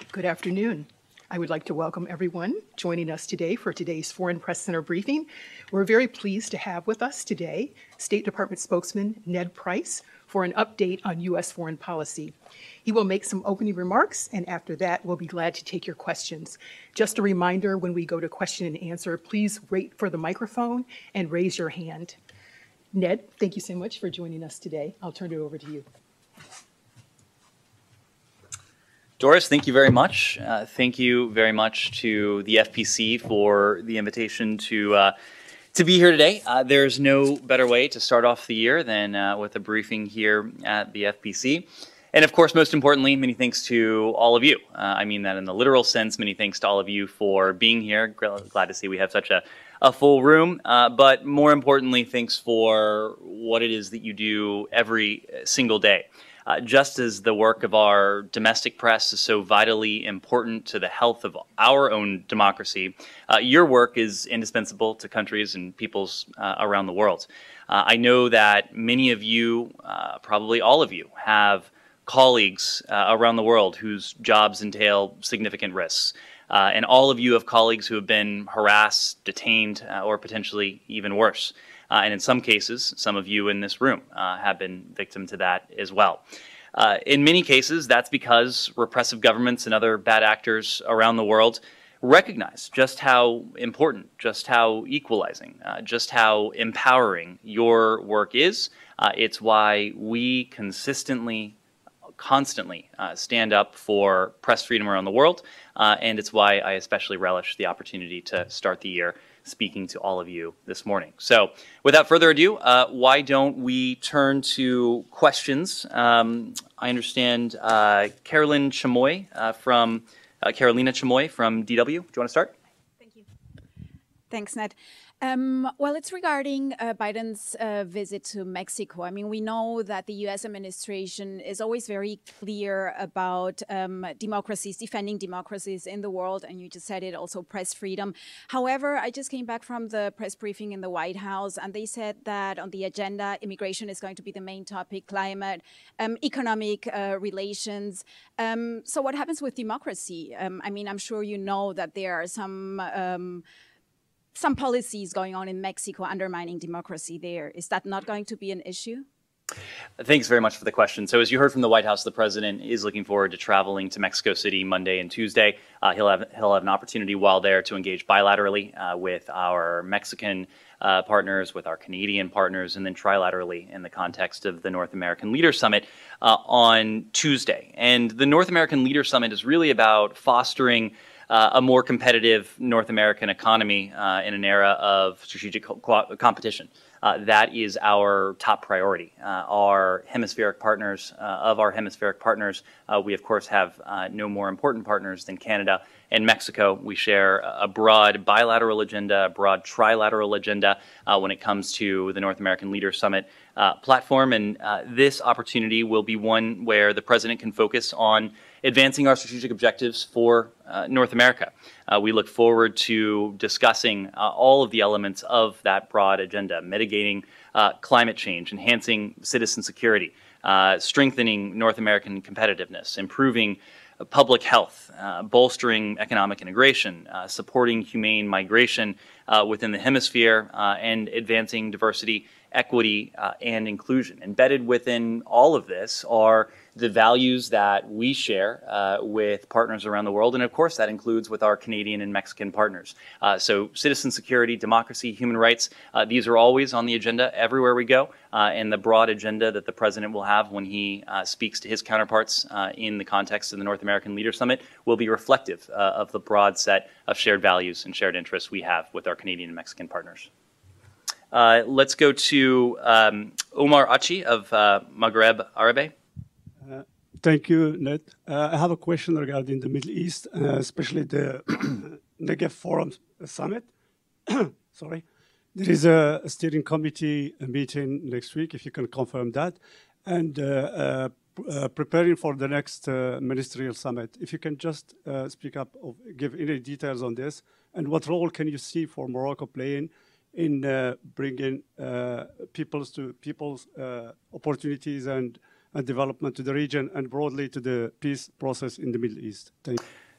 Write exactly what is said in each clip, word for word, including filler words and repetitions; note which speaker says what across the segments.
Speaker 1: Good afternoon. I would like to welcome everyone joining us today for today's Foreign Press Center briefing. We're very pleased to have with us today State Department spokesman Ned Price for an update on U S foreign policy. He will make some opening remarks, and after that, we'll be glad to take your questions. Just a reminder, when we go to question and answer, please wait for the microphone and raise your hand. Ned, thank you so much for joining us today. I'll turn it over to you.
Speaker 2: Doris, thank you very much. Uh, thank you very much to the F P C for the invitation to uh, to be here today. Uh, there's no better way to start off the year than uh, with a briefing here at the F P C. And of course, most importantly, many thanks to all of you. Uh, I mean that in the literal sense, many thanks to all of you for being here. Glad to see we have such a, a full room. Uh, but more importantly, thanks for what it is that you do every single day. Uh, just as the work of our domestic press is so vitally important to the health of our own democracy, uh, your work is indispensable to countries and peoples uh, around the world. Uh, I know that many of you, uh, probably all of you, have colleagues uh, around the world whose jobs entail significant risks. Uh, and all of you have colleagues who have been harassed, detained, uh, or potentially even worse. Uh, and in some cases, some of you in this room uh, have been victim to that as well. Uh, in many cases, that's because repressive governments and other bad actors around the world recognize just how important, just how equalizing, uh, just how empowering your work is. Uh, it's why we consistently, constantly uh, stand up for press freedom around the world. Uh, and it's why I especially relish the opportunity to start the year speaking to all of you this morning. So without further ado, uh, why don't we turn to questions? Um, I understand uh, Carolyn Chamoy uh, from, uh, Carolina Chamoy from D W. Do you want to start?
Speaker 3: Thank you. Thanks, Ned. Um, well, it's regarding uh, Biden's uh, visit to Mexico. I mean, we know that the U S administration is always very clear about um, democracies, defending democracies in the world, and you just said it, also press freedom. However, I just came back from the press briefing in the White House, and they said that on the agenda, immigration is going to be the main topic, climate, um, economic uh, relations. Um, so what happens with democracy? Um, I mean, I'm sure you know that there are some um, some policies going on in Mexico undermining democracy there. Is that not going to be an issue?
Speaker 2: Thanks very much for the question. So as you heard from the White House, the president is looking forward to traveling to Mexico City Monday and Tuesday. Uh, he'll have he'll have an opportunity while there to engage bilaterally uh, with our Mexican uh, partners, with our Canadian partners, and then trilaterally in the context of the North American Leaders Summit uh, on Tuesday. And the North American Leaders Summit is really about fostering Uh, a more competitive North American economy uh, in an era of strategic co competition. Uh, that is our top priority. Uh, our hemispheric partners, uh, of our hemispheric partners, uh, we of course have uh, no more important partners than Canada and Mexico. We share a broad bilateral agenda, a broad trilateral agenda uh, when it comes to the North American Leaders Summit uh, platform. And uh, this opportunity will be one where the president can focus on advancing our strategic objectives for uh, North America. Uh, we look forward to discussing uh, all of the elements of that broad agenda, mitigating uh, climate change, enhancing citizen security, uh, strengthening North American competitiveness, improving uh, public health, uh, bolstering economic integration, uh, supporting humane migration uh, within the hemisphere, uh, and advancing diversity, equity, uh, and inclusion. Embedded within all of this are the values that we share uh, with partners around the world, and of course that includes with our Canadian and Mexican partners. Uh, so citizen security, democracy, human rights, uh, these are always on the agenda everywhere we go, uh, and the broad agenda that the president will have when he uh, speaks to his counterparts uh, in the context of the North American Leaders Summit will be reflective uh, of the broad set of shared values and shared interests we have with our Canadian and Mexican partners. Uh, let's go to um, Omar Achi of uh, Maghreb Arabe.
Speaker 4: Uh, thank you, Ned. Uh, I have a question regarding the Middle East, uh, especially the Negev Forum Summit. Sorry. There is a, a steering committee meeting next week, if you can confirm that, and uh, uh, uh, preparing for the next uh, ministerial summit. If you can just uh, speak up, or give any details on this, and what role can you see for Morocco playing in uh, bringing uh, people's to people's uh, opportunities and, and development to the region and broadly to the peace process in the Middle East? Thank you.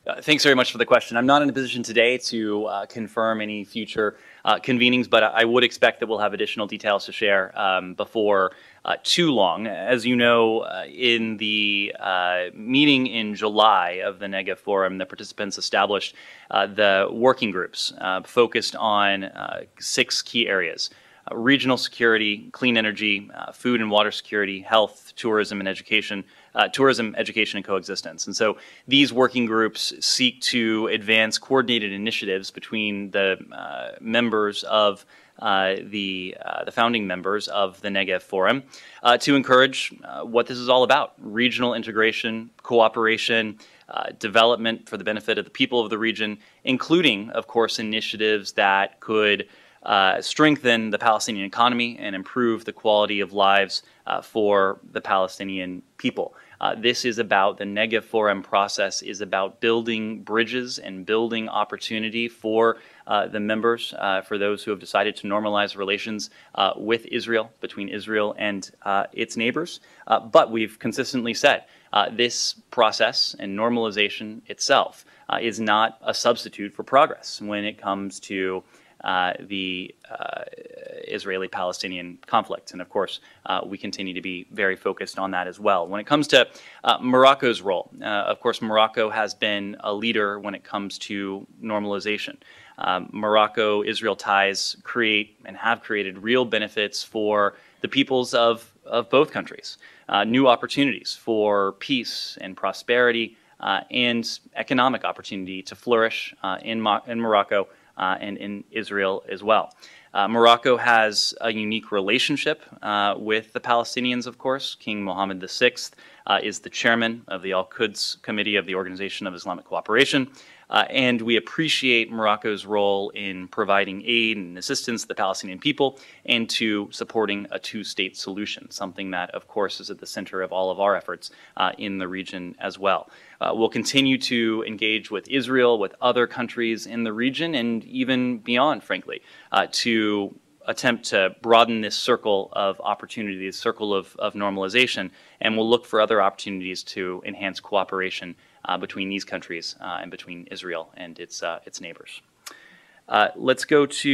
Speaker 2: Uh, thanks very much for the question. I'm not in a position today to uh, confirm any future uh, convenings, but I would expect that we'll have additional details to share um, before uh, too long. As you know, uh, in the uh, meeting in July of the Negev Forum, the participants established uh, the working groups uh, focused on uh, six key areas: uh, regional security, clean energy, uh, food and water security, health, tourism, and education. Uh, tourism, education, and coexistence. And so these working groups seek to advance coordinated initiatives between the uh, members of uh, the, uh, the founding members of the Negev Forum uh, to encourage uh, what this is all about: regional integration, cooperation, uh, development for the benefit of the people of the region, including, of course, initiatives that could Uh, strengthen the Palestinian economy and improve the quality of lives uh, for the Palestinian people. Uh, this is about, the Negev Forum process is about building bridges and building opportunity for uh, the members, uh, for those who have decided to normalize relations uh, with Israel, between Israel and uh, its neighbors. Uh, but we've consistently said uh, this process and normalization itself uh, is not a substitute for progress when it comes to Uh, the uh, Israeli-Palestinian conflict. And of course, uh, we continue to be very focused on that as well. When it comes to uh, Morocco's role, uh, of course, Morocco has been a leader when it comes to normalization. Um, Morocco-Israel ties create and have created real benefits for the peoples of, of both countries, uh, new opportunities for peace and prosperity uh, and economic opportunity to flourish uh, in, Mo in Morocco Uh, and in Israel as well. Uh, Morocco has a unique relationship uh, with the Palestinians, of course. King Mohammed the sixth uh, is the chairman of the Al-Quds Committee of the Organization of Islamic Cooperation, uh, and we appreciate Morocco's role in providing aid and assistance to the Palestinian people and to supporting a two-state solution, something that, of course, is at the center of all of our efforts uh, in the region as well. Uh, we'll continue to engage with Israel, with other countries in the region, and even beyond, frankly, uh, to attempt to broaden this circle of opportunity, this circle of, of normalization, and we'll look for other opportunities to enhance cooperation uh, between these countries uh, and between Israel and its, uh, its neighbors. Uh, let's go to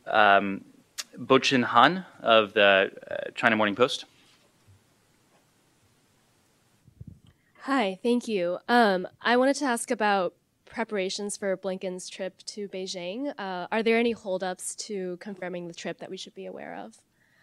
Speaker 2: um, Bochin Han of the uh, China Morning Post.
Speaker 5: Hi, thank you. Um, I wanted to ask about preparations for Blinken's trip to Beijing. Uh, are there any holdups to confirming the trip that we should be aware of?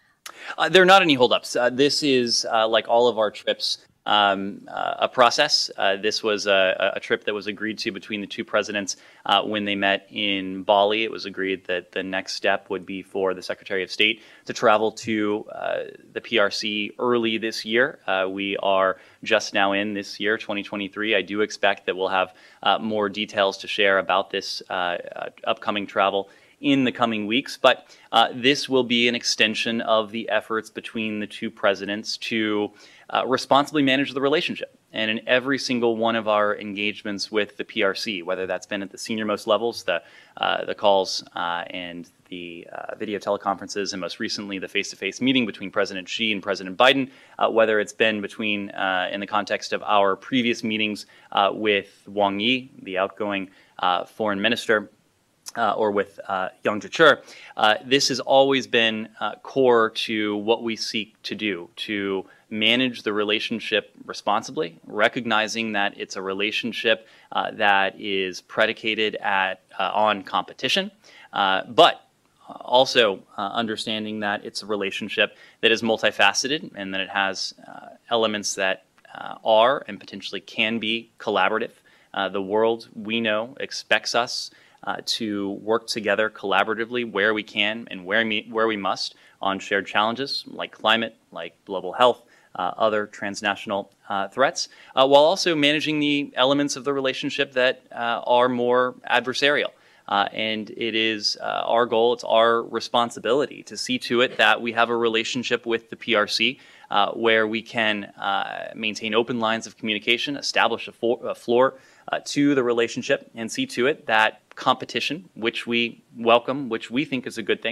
Speaker 2: Uh, there are not any holdups. Uh, this is, uh, like all of our trips, um, uh, a process. Uh, this was a, a trip that was agreed to between the two presidents uh, when they met in Bali. It was agreed that the next step would be for the Secretary of State to travel to uh, the P R C early this year. Uh, we are just now in this year, twenty twenty-three. I do expect that we'll have uh, more details to share about this uh, uh, upcoming travel in the coming weeks, but uh, this will be an extension of the efforts between the two presidents to uh, responsibly manage the relationship. And in every single one of our engagements with the P R C, whether that's been at the senior-most levels, the, uh, the calls uh, and the uh, video teleconferences, and most recently the face-to-face meeting between President Xi and President Biden, uh, whether it's been between, uh, in the context of our previous meetings uh, with Wang Yi, the outgoing uh, foreign minister, Uh, or with uh, Yang Jiechi, uh, this has always been uh, core to what we seek to do, to manage the relationship responsibly, recognizing that it's a relationship uh, that is predicated at uh, on competition, uh, but also uh, understanding that it's a relationship that is multifaceted and that it has uh, elements that uh, are and potentially can be collaborative. Uh, the world, we know, expects us Uh, to work together collaboratively where we can and where, me, where we must on shared challenges like climate, like global health, uh, other transnational uh, threats, uh, while also managing the elements of the relationship that uh, are more adversarial. Uh, and it is uh, our goal, it's our responsibility to see to it that we have a relationship with the P R C uh, where we can uh, maintain open lines of communication, establish a, a floor uh, to the relationship, and see to it that competition, which we welcome, which we think is a good thing,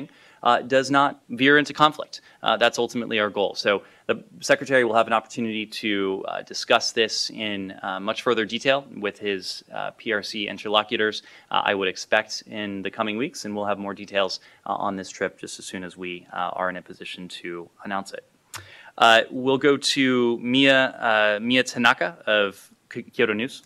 Speaker 2: uh, does not veer into conflict. Uh, that's ultimately our goal. So the Secretary will have an opportunity to uh, discuss this in uh, much further detail with his uh, P R C interlocutors, uh, I would expect, in the coming weeks, and we'll have more details uh, on this trip just as soon as we uh, are in a position to announce it. Uh, we'll go to Mia, uh, Mia Tanaka of Kyoto News.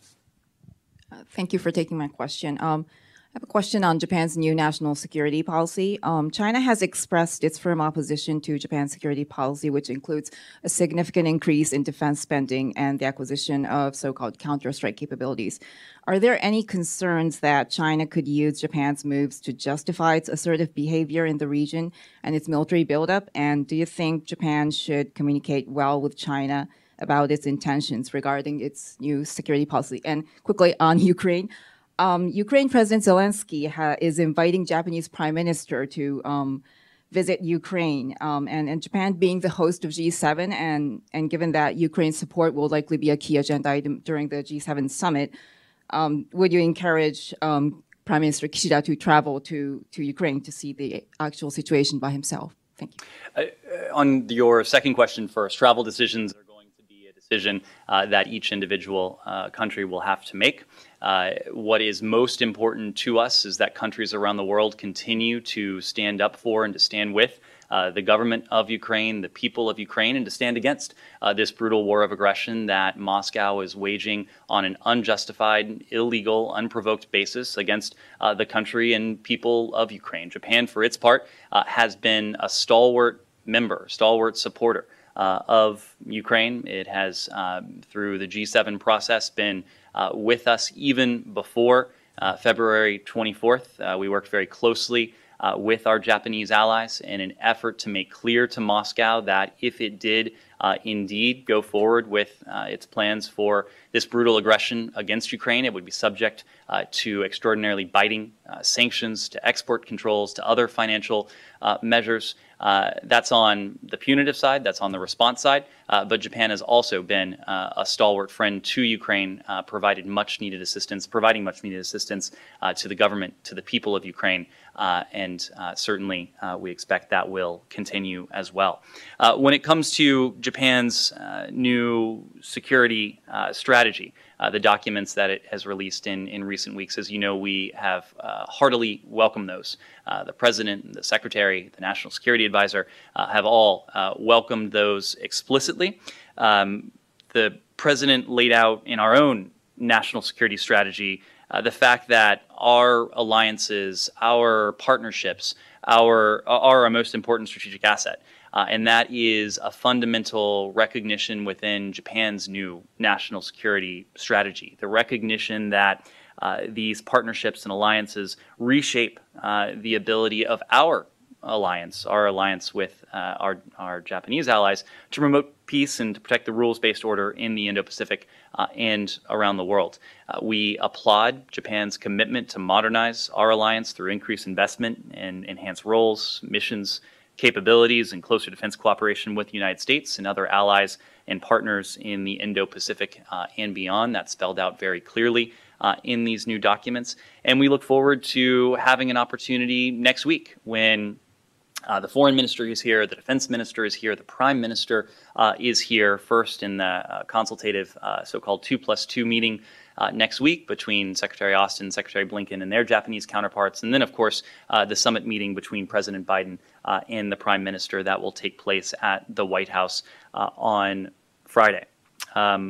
Speaker 6: Uh, thank you for taking my question. Um, I have a question on Japan's new national security policy. Um, China has expressed its firm opposition to Japan's security policy, which includes a significant increase in defense spending and the acquisition of so-called counter-strike capabilities. Are there any concerns that China could use Japan's moves to justify its assertive behavior in the region and its military buildup? And do you think Japan should communicate well with China about its intentions regarding its new security policy? And quickly on Ukraine, um, Ukraine President Zelensky ha is inviting Japanese Prime Minister to um, visit Ukraine, um, and, and Japan being the host of G seven, and, and given that Ukraine's support will likely be a key agenda item during the G seven summit, um, would you encourage um, Prime Minister Kishida to travel to, to Ukraine to see the actual situation by himself? Thank you.
Speaker 2: Uh, on your second question first, travel decisions are going to be a decision uh, that each individual uh, country will have to make. Uh, what is most important to us is that countries around the world continue to stand up for and to stand with uh, the government of Ukraine, the people of Ukraine, and to stand against uh, this brutal war of aggression that Moscow is waging on an unjustified, illegal, unprovoked basis against uh, the country and people of Ukraine. Japan, for its part, uh, has been a stalwart member, stalwart supporter uh, of Ukraine. It has, uh, through the G seven process, been uh, with us even before uh, February twenty-fourth. Uh, we worked very closely uh, with our Japanese allies in an effort to make clear to Moscow that if it did uh, indeed go forward with uh, its plans for this brutal aggression against Ukraine, it would be subject uh, to extraordinarily biting uh, sanctions, to export controls, to other financial uh, measures. Uh, that's on the punitive side, that's on the response side, uh, but Japan has also been uh, a stalwart friend to Ukraine, uh, provided much needed assistance, providing much needed assistance uh, to the government, to the people of Ukraine, uh, and uh, certainly uh, we expect that will continue as well. Uh, when it comes to Japan's uh, new security uh, strategy, Uh, the documents that it has released in, in recent weeks, as you know, we have uh, heartily welcomed those. Uh, the President, the Secretary, the National Security Advisor uh, have all uh, welcomed those explicitly. Um, the President laid out in our own national security strategy uh, the fact that our alliances, our partnerships, our, are our most important strategic asset. Uh, and that is a fundamental recognition within Japan's new national security strategy, the recognition that uh, these partnerships and alliances reshape uh, the ability of our alliance, our alliance with uh, our, our Japanese allies, to promote peace and to protect the rules-based order in the Indo-Pacific uh, and around the world. Uh, we applaud Japan's commitment to modernize our alliance through increased investment and enhanced roles, missions, capabilities, and closer defense cooperation with the United States and other allies and partners in the Indo-Pacific uh, and beyond. That's spelled out very clearly uh, in these new documents. And we look forward to having an opportunity next week when uh, the foreign minister is here, the defense minister is here, the prime minister uh, is here, first in the uh, consultative uh, so-called two plus two meeting Uh, next week between Secretary Austin, Secretary Blinken, and their Japanese counterparts, and then, of course, uh, the summit meeting between President Biden uh, and the Prime Minister that will take place at the White House uh, on Friday. Um,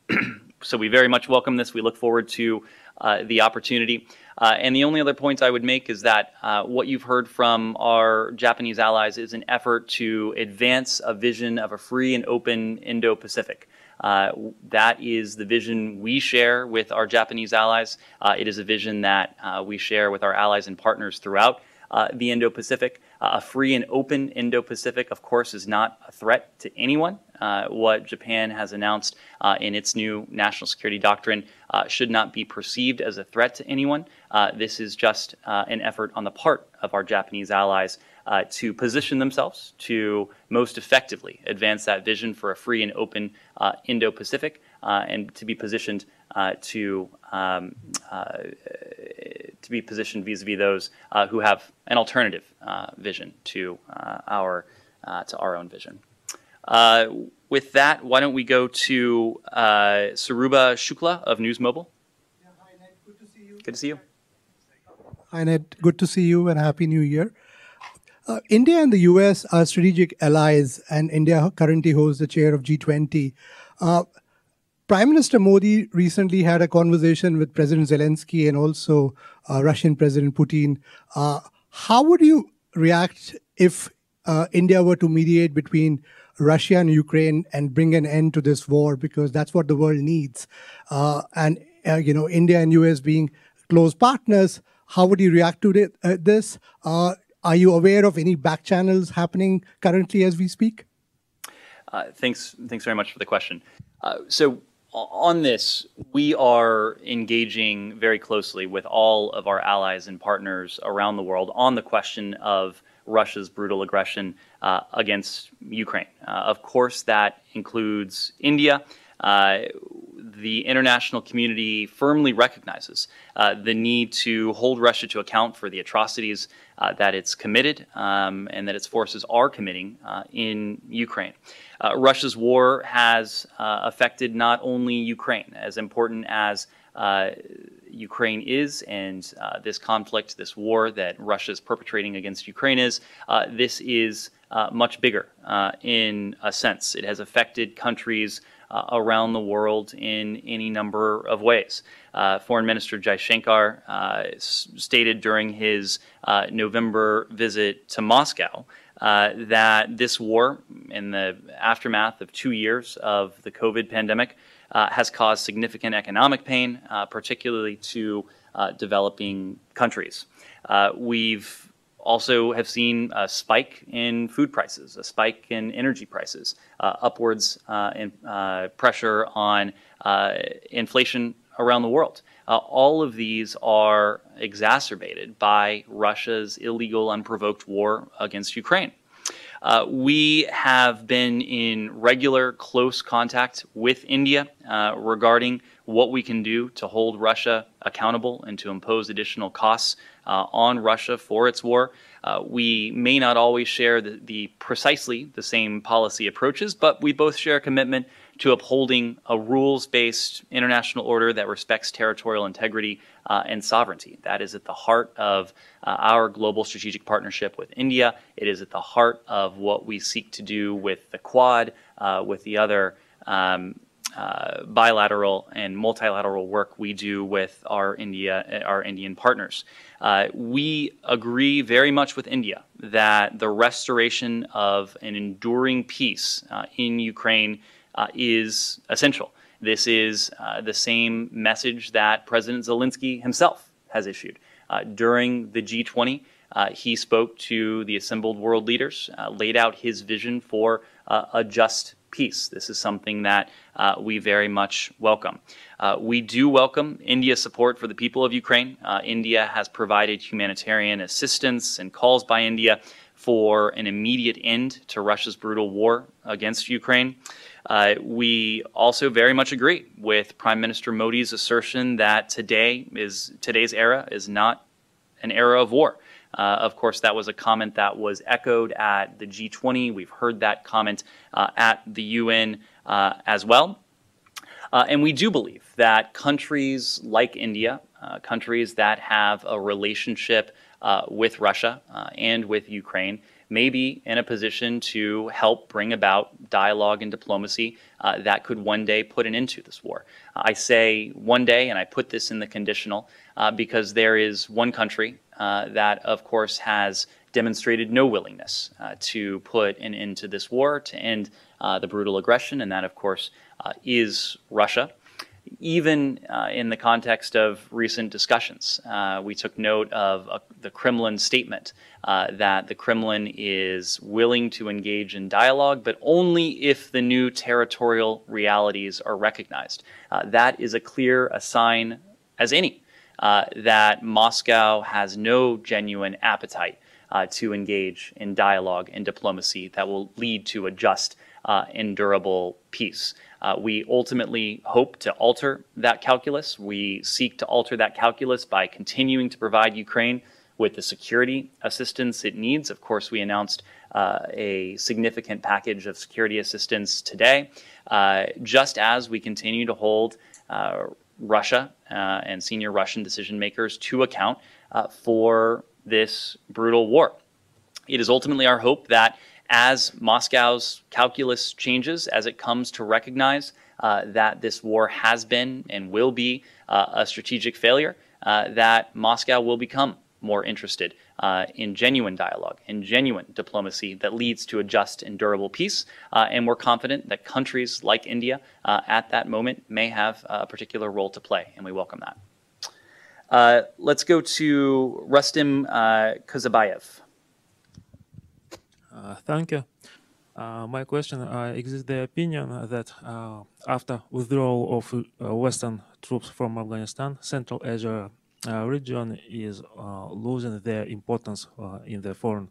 Speaker 2: so we very much welcome this. We look forward to uh, the opportunity. Uh, and the only other point I would make is that uh, what you've heard from our Japanese allies is an effort to advance a vision of a free and open Indo-Pacific. Uh, that is the vision we share with our Japanese allies. Uh, it is a vision that uh, we share with our allies and partners throughout uh, the Indo-Pacific. Uh, a free and open Indo-Pacific, of course, is not a threat to anyone. Uh, what Japan has announced uh, in its new national security doctrine uh, should not be perceived as a threat to anyone. Uh, this is just uh, an effort on the part of our Japanese allies uh, to position themselves to most effectively advance that vision for a free and open uh, Indo-Pacific uh, and to be positioned uh, to, um, uh, to be positioned vis-a-vis those uh, who have an alternative uh, vision to uh, our uh, to our own vision. Uh, with that, why don't we go to uh, Saruba Shukla of News Mobile?
Speaker 7: Yeah, hi, Ned. Good to see you.
Speaker 2: Good to see you.
Speaker 7: Hi, Ned. Good to see you and Happy New Year. Uh, India and the U S are strategic allies, and India currently holds the chair of G twenty. Uh, Prime Minister Modi recently had a conversation with President Zelensky and also uh, Russian President Putin. Uh, how would you react if uh, India were to mediate between Russia and Ukraine and bring an end to this war? Because that's what the world needs. Uh, and, uh, you know, India and U S being close partners, how would you react to it, uh, this? Uh, Are you aware of any back channels happening currently as we speak?
Speaker 2: Uh, thanks, thanks very much for the question. Uh, so on this, we are engaging very closely with all of our allies and partners around the world on the question of Russia's brutal aggression uh, against Ukraine. Uh, of course, that includes India. Uh, the international community firmly recognizes uh, the need to hold Russia to account for the atrocities uh, that it's committed um, and that its forces are committing uh, in Ukraine. Uh, Russia's war has uh, affected not only Ukraine, as important as uh, Ukraine is, and uh, this conflict, this war that Russia is perpetrating against Ukraine is, uh, this is uh, much bigger uh, in a sense. It has affected countries Uh, around the world in any number of ways. Uh, Foreign Minister Jaishankar uh, stated during his uh, November visit to Moscow uh, that this war, in the aftermath of two years of the COVID pandemic, uh, has caused significant economic pain, uh, particularly to uh, developing countries. Uh, we've also have seen a spike in food prices, a spike in energy prices, uh, upwards uh, in uh, pressure on uh, inflation around the world. Uh, all of these are exacerbated by Russia's illegal, unprovoked war against Ukraine. Uh, we have been in regular, close contact with India uh, regarding what we can do to hold Russia accountable and to impose additional costs uh, on Russia for its war. Uh, we may not always share the, the precisely the same policy approaches, but we both share a commitment to upholding a rules-based international order that respects territorial integrity uh, and sovereignty. That is at the heart of uh, our global strategic partnership with India. It is at the heart of what we seek to do with the Quad, uh, with the other um, uh, bilateral and multilateral work we do with our India, our Indian partners. Uh, we agree very much with India that the restoration of an enduring peace uh, in Ukraine uh, is essential. This is uh, the same message that President Zelensky himself has issued. Uh, during the G twenty, uh, he spoke to the assembled world leaders, uh, laid out his vision for uh, a just peace. This is something that uh, we very much welcome. Uh, we do welcome India's support for the people of Ukraine. Uh, India has provided humanitarian assistance and calls by India for an immediate end to Russia's brutal war against Ukraine. Uh, we also very much agree with Prime Minister Modi's assertion that today is today's era is not an era of war. Uh, of course, that was a comment that was echoed at the G twenty. We've heard that comment uh, at the U N uh, as well. Uh, and we do believe that countries like India, uh, countries that have a relationship uh, with Russia uh, and with Ukraine, may be in a position to help bring about dialogue and diplomacy uh, that could one day put an end to this war. I say one day, and I put this in the conditional, uh, because there is one country uh, that, of course, has demonstrated no willingness uh, to put an end to this war, to end uh, the brutal aggression, and that, of course, uh, is Russia. Even uh, in the context of recent discussions, uh, we took note of uh, the Kremlin statement uh, that the Kremlin is willing to engage in dialogue, but only if the new territorial realities are recognized. Uh, that is a clear a sign as any uh, that Moscow has no genuine appetite uh, to engage in dialogue and diplomacy that will lead to a just uh, and durable peace. Uh, we ultimately hope to alter that calculus. We seek to alter that calculus by continuing to provide Ukraine with the security assistance it needs. Of course, we announced uh, a significant package of security assistance today, uh, just as we continue to hold uh, Russia uh, and senior Russian decision makers to account uh, for this brutal war. It is ultimately our hope that as Moscow's calculus changes, as it comes to recognize uh, that this war has been and will be uh, a strategic failure, uh, that Moscow will become more interested uh, in genuine dialogue and genuine diplomacy that leads to a just and durable peace. Uh, and we're confident that countries like India uh, at that moment may have a particular role to play, and we welcome that. Uh, let's go to Rustem uh, Kuzabayev.
Speaker 8: Uh, thank you. Uh, my question uh, exists the opinion that uh, after withdrawal of uh, Western troops from Afghanistan, Central Asia uh, region is uh, losing their importance uh, in the foreign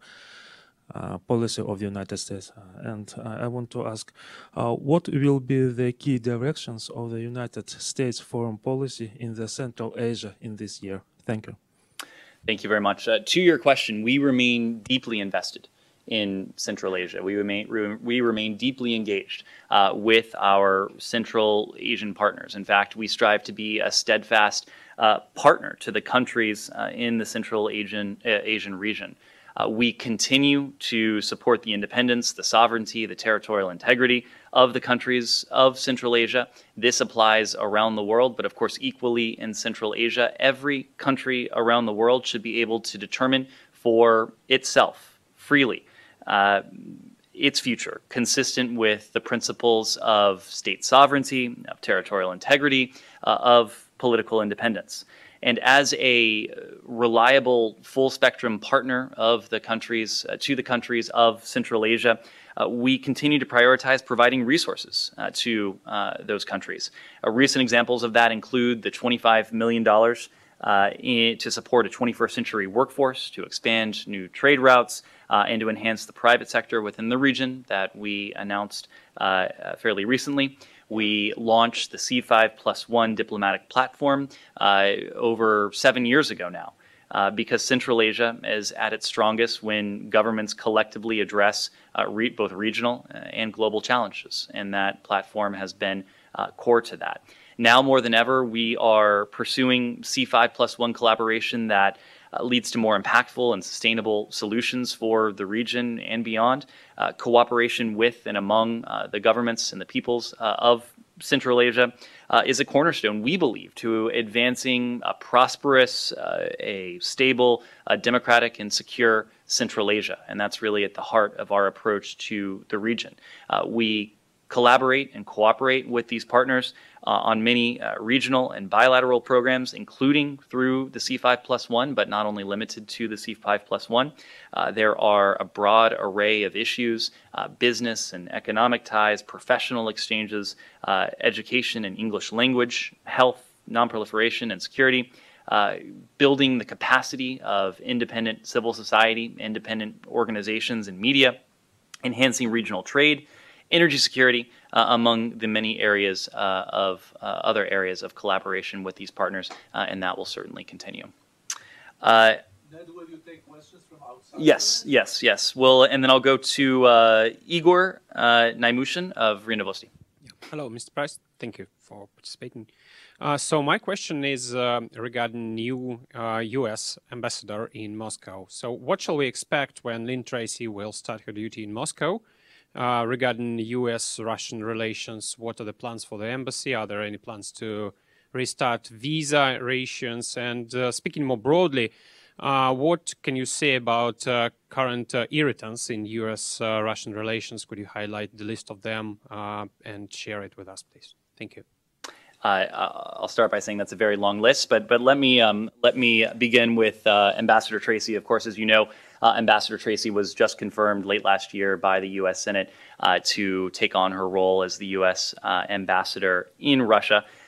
Speaker 8: uh, policy of the United States. Uh, and uh, I want to ask, uh, what will be the key directions of the United States foreign policy in the Central Asia in this year? Thank you.
Speaker 2: Thank you very much. Uh, to your question, we remain deeply invested in Central Asia. We remain, we remain deeply engaged uh, with our Central Asian partners. In fact, we strive to be a steadfast uh, partner to the countries uh, in the Central Asian, uh, Asian region. Uh, we continue to support the independence, the sovereignty, the territorial integrity of the countries of Central Asia. This applies around the world, but of course equally in Central Asia. Every country around the world should be able to determine for itself, freely, Uh, its future, consistent with the principles of state sovereignty, of territorial integrity, uh, of political independence. And as a reliable, full-spectrum partner of the countries, uh, to the countries of Central Asia, uh, we continue to prioritize providing resources uh, to uh, those countries. Uh, recent examples of that include the twenty-five million dollars uh, in, to support a twenty-first century workforce, to expand new trade routes, Uh, and to enhance the private sector within the region that we announced uh, fairly recently. We launched the C five plus one diplomatic platform uh, over seven years ago now, uh, because Central Asia is at its strongest when governments collectively address uh, re both regional and global challenges, and that platform has been uh, core to that. Now more than ever, we are pursuing C five plus one collaboration that Uh, leads to more impactful and sustainable solutions for the region and beyond. Uh, cooperation with and among uh, the governments and the peoples uh, of Central Asia uh, is a cornerstone, we believe, to advancing a prosperous, uh, a stable, a democratic, and secure Central Asia. And that's really at the heart of our approach to the region. Uh, we collaborate and cooperate with these partners uh, on many uh, regional and bilateral programs, including through the C five plus one, but not only limited to the C five plus one. Uh, there are a broad array of issues, uh, business and economic ties, professional exchanges, uh, education and English language, health, non-proliferation and security, uh, building the capacity of independent civil society, independent organizations and media, enhancing regional trade, energy security, uh, among the many areas uh, of uh, other areas of collaboration with these partners, uh, and that will certainly continue. Uh,
Speaker 9: Ned, will you take questions from outside?
Speaker 2: yes, yes, yes. Well, and then I'll go to uh, Igor uh, Naimushin of RIA Novosti.
Speaker 10: Yeah. Hello, Mister Price. Thank you for participating. Uh, so my question is uh, regarding new uh, U S ambassador in Moscow. So what shall we expect when Lynn Tracy will start her duty in Moscow? Uh, regarding U S Russian relations, what are the plans for the embassy? Are there any plans to restart visa rations? And uh, speaking more broadly, uh, what can you say about uh, current uh, irritants in U S Russian uh, relations? Could you highlight the list of them uh, and share it with us, please? Thank you.
Speaker 2: Uh, I'll start by saying that's a very long list, but but let me um, let me begin with uh, Ambassador Tracy. Of course, as you know, uh, Ambassador Tracy was just confirmed late last year by the U S Senate uh, to take on her role as the U S uh, ambassador in Russia.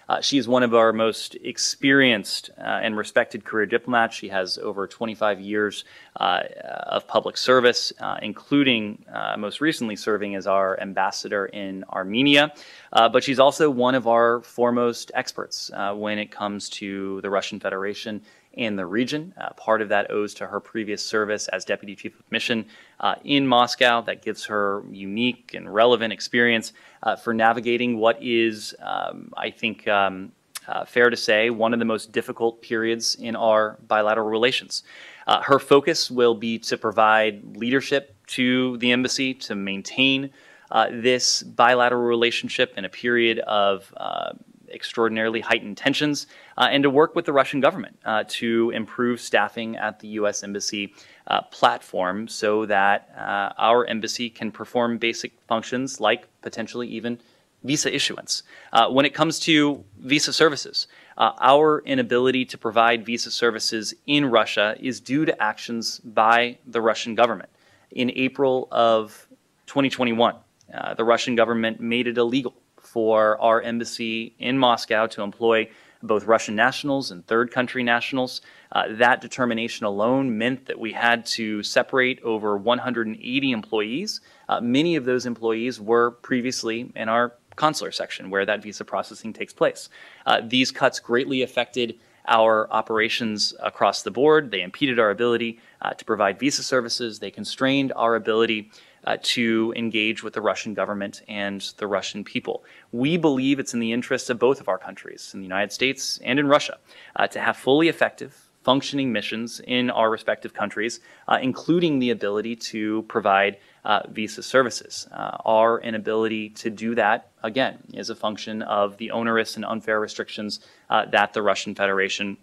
Speaker 2: Uh, she is one of our most experienced uh, and respected career diplomats. She has over twenty-five years uh, of public service, uh, including uh, most recently serving as our ambassador in Armenia. Uh, but she's also one of our foremost experts uh, when it comes to the Russian Federation in the region. Uh, part of that owes to her previous service as Deputy Chief of Mission uh, in Moscow. That gives her unique and relevant experience uh, for navigating what is, um, I think, um, uh, fair to say, one of the most difficult periods in our bilateral relations. Uh, her focus will be to provide leadership to the embassy to maintain uh, this bilateral relationship in a period of uh, extraordinarily heightened tensions, uh, and to work with the Russian government uh, to improve staffing at the U S Embassy uh, platform so that uh, our embassy can perform basic functions like potentially even visa issuance. Uh, when it comes to visa services, uh, our inability to provide visa services in Russia is due to actions by the Russian government. In April of twenty twenty-one, uh, the Russian government made it illegal for our embassy in Moscow to employ both Russian nationals and third country nationals. Uh, that determination alone meant that we had to separate over one hundred eighty employees. Uh, many of those employees were previously in our consular section where that visa processing takes place. Uh, these cuts greatly affected our operations across the board. They impeded our ability uh, to provide visa services. They constrained our ability Uh, to engage with the Russian government and the Russian people. We believe it's in the interest of both of our countries, in the United States and in Russia, uh, to have fully effective, functioning missions in our respective countries, uh, including the ability to provide uh, visa services. Uh, our inability to do that, again, is a function of the onerous and unfair restrictions uh, that the Russian Federation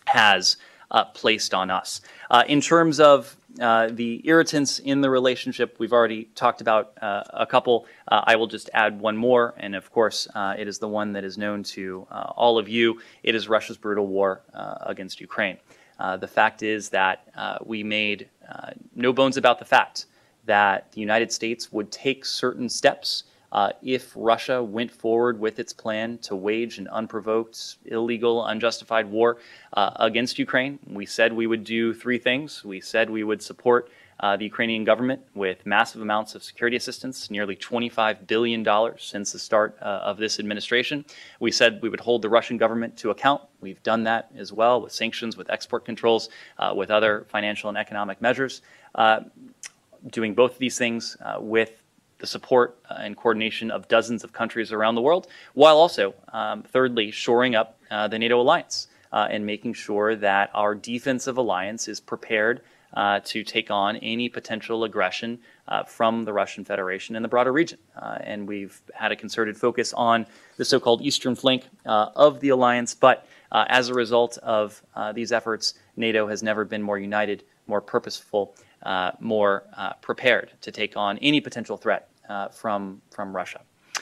Speaker 2: has uh, placed on us. Uh, in terms of Uh, the irritants in the relationship, we've already talked about uh, a couple. Uh, I will just add one more, and of course, uh, it is the one that is known to uh, all of you. It is Russia's brutal war uh, against Ukraine. Uh, the fact is that uh, we made uh, no bones about the fact that the United States would take certain steps Uh, if Russia went forward with its plan to wage an unprovoked, illegal, unjustified war uh, against Ukraine. We said we would do three things. We said we would support uh, the Ukrainian government with massive amounts of security assistance, nearly twenty-five billion dollars since the start uh, of this administration. We said we would hold the Russian government to account. We've done that as well with sanctions, with export controls, uh, with other financial and economic measures. Uh, doing both of these things uh, with the support uh, and coordination of dozens of countries around the world, while also, um, thirdly, shoring up uh, the NATO alliance uh, and making sure that our defensive alliance is prepared uh, to take on any potential aggression uh, from the Russian Federation and the broader region. Uh, and we've had a concerted focus on the so-called eastern flank uh, of the alliance, but uh, as a result of uh, these efforts, NATO has never been more united, more purposeful, Uh, more uh, prepared to take on any potential threat uh, from from Russia.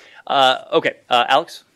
Speaker 2: Uh, okay, uh, Alex.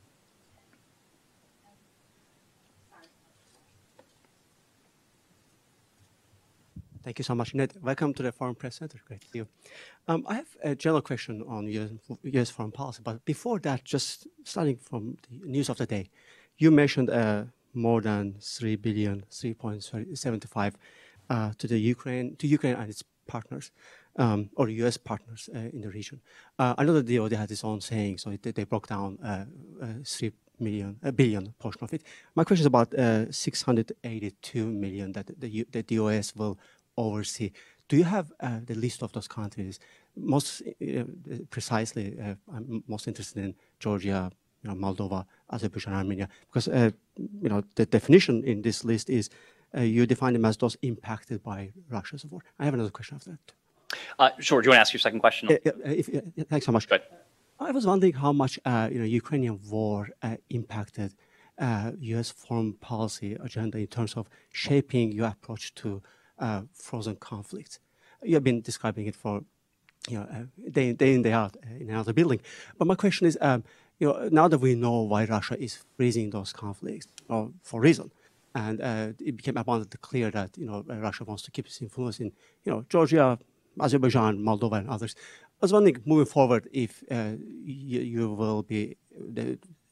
Speaker 11: Thank you so much, Ned. Welcome to the Foreign Press Center. Great to see you. Um, I have a general question on U S foreign policy, but before that, just starting from the news of the day, you mentioned uh, more than three billion, three point seven five. Uh, to the Ukraine, to Ukraine and its partners, um, or U S partners uh, in the region. Uh, I know that the D O D had its own saying, so it, they broke down uh, uh, three million, a billion portion of it. My question is about uh, six hundred eighty-two million that the, the D O S will oversee. Do you have uh, the list of those countries? Most uh, precisely, uh, I'm most interested in Georgia, you know, Moldova, Azerbaijan, Armenia, because uh, you know the definition in this list is. Uh, you define them as those impacted by Russia's war. I have another question after that.
Speaker 2: Uh, sure. Do you want to ask your second question?
Speaker 11: Uh, uh, if, uh, thanks so much.
Speaker 2: Good.
Speaker 11: I was wondering how much uh, you know Ukrainian war uh, impacted uh, U S foreign policy agenda in terms of shaping your approach to uh, frozen conflicts. You have been describing it for you know uh, day in day in day out uh, in another building. But my question is, um, you know, now that we know why Russia is freezing those conflicts, or for reason. And uh, it became abundantly clear that you know Russia wants to keep its influence in you know Georgia, Azerbaijan, Moldova, and others. I was wondering, moving forward, if uh, you, you will be the,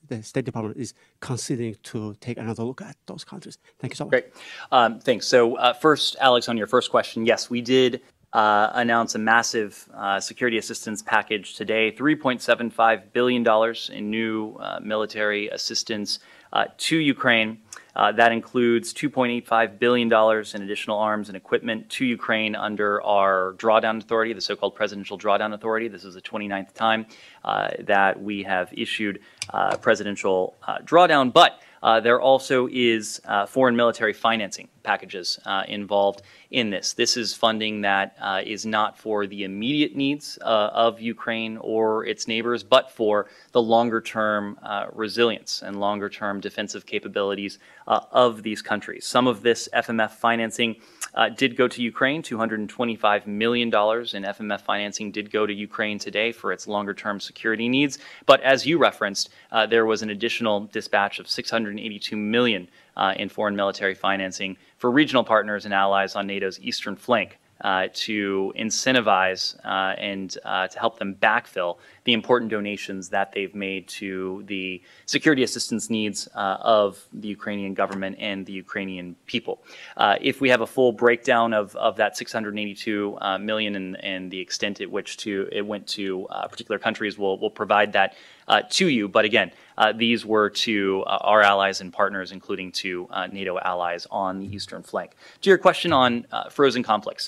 Speaker 11: the State Department is considering to take another look at those countries? Thank you so much.
Speaker 2: Great. Um, thanks. So uh, first, Alex, on your first question, yes, we did uh, announce a massive uh, security assistance package today, three point seven five billion dollars in new uh, military assistance uh, to Ukraine. Uh, that includes two point eight five billion dollars in additional arms and equipment to Ukraine under our drawdown authority, the so-called Presidential Drawdown Authority. This is the twenty-ninth time uh, that we have issued uh, presidential uh, drawdown, but uh, there also is uh, foreign military financing packages uh, involved in this. This is funding that uh, is not for the immediate needs uh, of Ukraine or its neighbors, but for the longer-term uh, resilience and longer-term defensive capabilities uh, of these countries. Some of this F M F financing uh, did go to Ukraine. two hundred twenty-five million dollars in F M F financing did go to Ukraine today for its longer-term security needs. But as you referenced, uh, there was an additional dispatch of six hundred eighty-two million dollars Uh, in foreign military financing for regional partners and allies on NATO's eastern flank uh, to incentivize uh, and uh, to help them backfill the important donations that they've made to the security assistance needs uh, of the Ukrainian government and the Ukrainian people. Uh, if we have a full breakdown of, of that six hundred eighty-two uh, million and, and the extent at which to it went to uh, particular countries, we'll, we'll provide that uh, to you. But again, uh, these were to uh, our allies and partners, including to uh, NATO allies on the eastern flank. To your question on uh, frozen conflicts,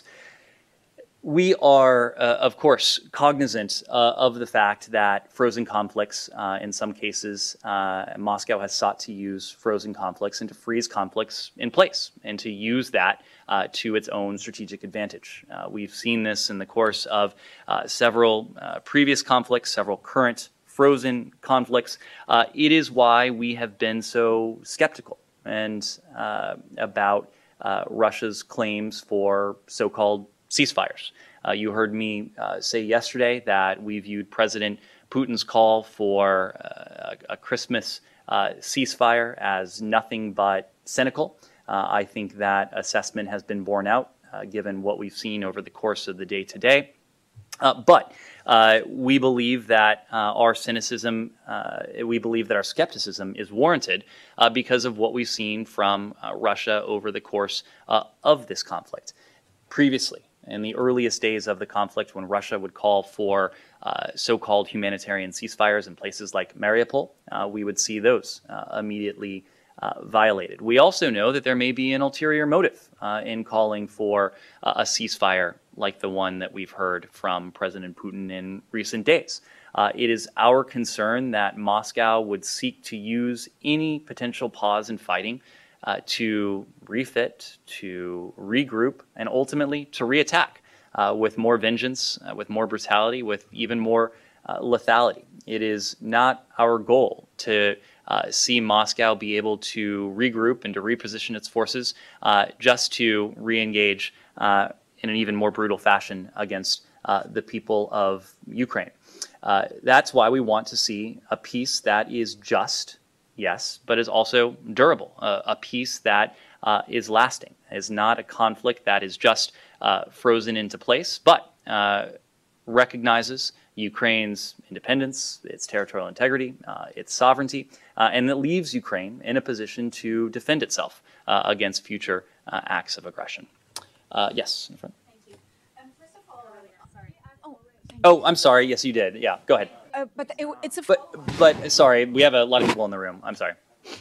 Speaker 2: we are, uh, of course, cognizant uh, of the fact that frozen conflicts, uh, in some cases, uh, Moscow has sought to use frozen conflicts and to freeze conflicts in place and to use that uh, to its own strategic advantage. Uh, we've seen this in the course of uh, several uh, previous conflicts, several current frozen conflicts. Uh, it is why we have been so skeptical and uh, about uh, Russia's claims for so-called ceasefires. Uh, you heard me uh, say yesterday that we viewed President Putin's call for uh, a, a Christmas uh, ceasefire as nothing but cynical. Uh, I think that assessment has been borne out uh, given what we've seen over the course of the day today. Uh, but uh, we believe that uh, our cynicism, uh, we believe that our skepticism is warranted uh, because of what we've seen from uh, Russia over the course uh, of this conflict. Previously, in the earliest days of the conflict, when Russia would call for uh, so-called humanitarian ceasefires in places like Mariupol, uh, we would see those uh, immediately uh, violated. We also know that there may be an ulterior motive uh, in calling for uh, a ceasefire like the one that we've heard from President Putin in recent days. Uh, it is our concern that Moscow would seek to use any potential pause in fighting uh, to refit, to regroup, and ultimately to reattack uh, with more vengeance, uh, with more brutality, with even more uh, lethality. It is not our goal to uh, see Moscow be able to regroup and to reposition its forces uh, just to re-engage uh, in an even more brutal fashion against uh, the people of Ukraine. Uh, that's why we want to see a peace that is just, yes, but is also durable, uh, a peace that uh, is lasting, is not a conflict that is just uh, frozen into place, but uh, recognizes Ukraine's independence, its territorial integrity, uh, its sovereignty, uh, and that leaves Ukraine in a position to defend itself uh, against future uh, acts of aggression. Uh, yes, in front.
Speaker 3: Thank you. Um, first of all, sorry. Oh, thank
Speaker 2: Oh, I'm sorry. Yes, you did. Yeah, go ahead.
Speaker 3: Uh, but it, it's a.
Speaker 2: But, but sorry, we have a lot of people in the room. I'm sorry.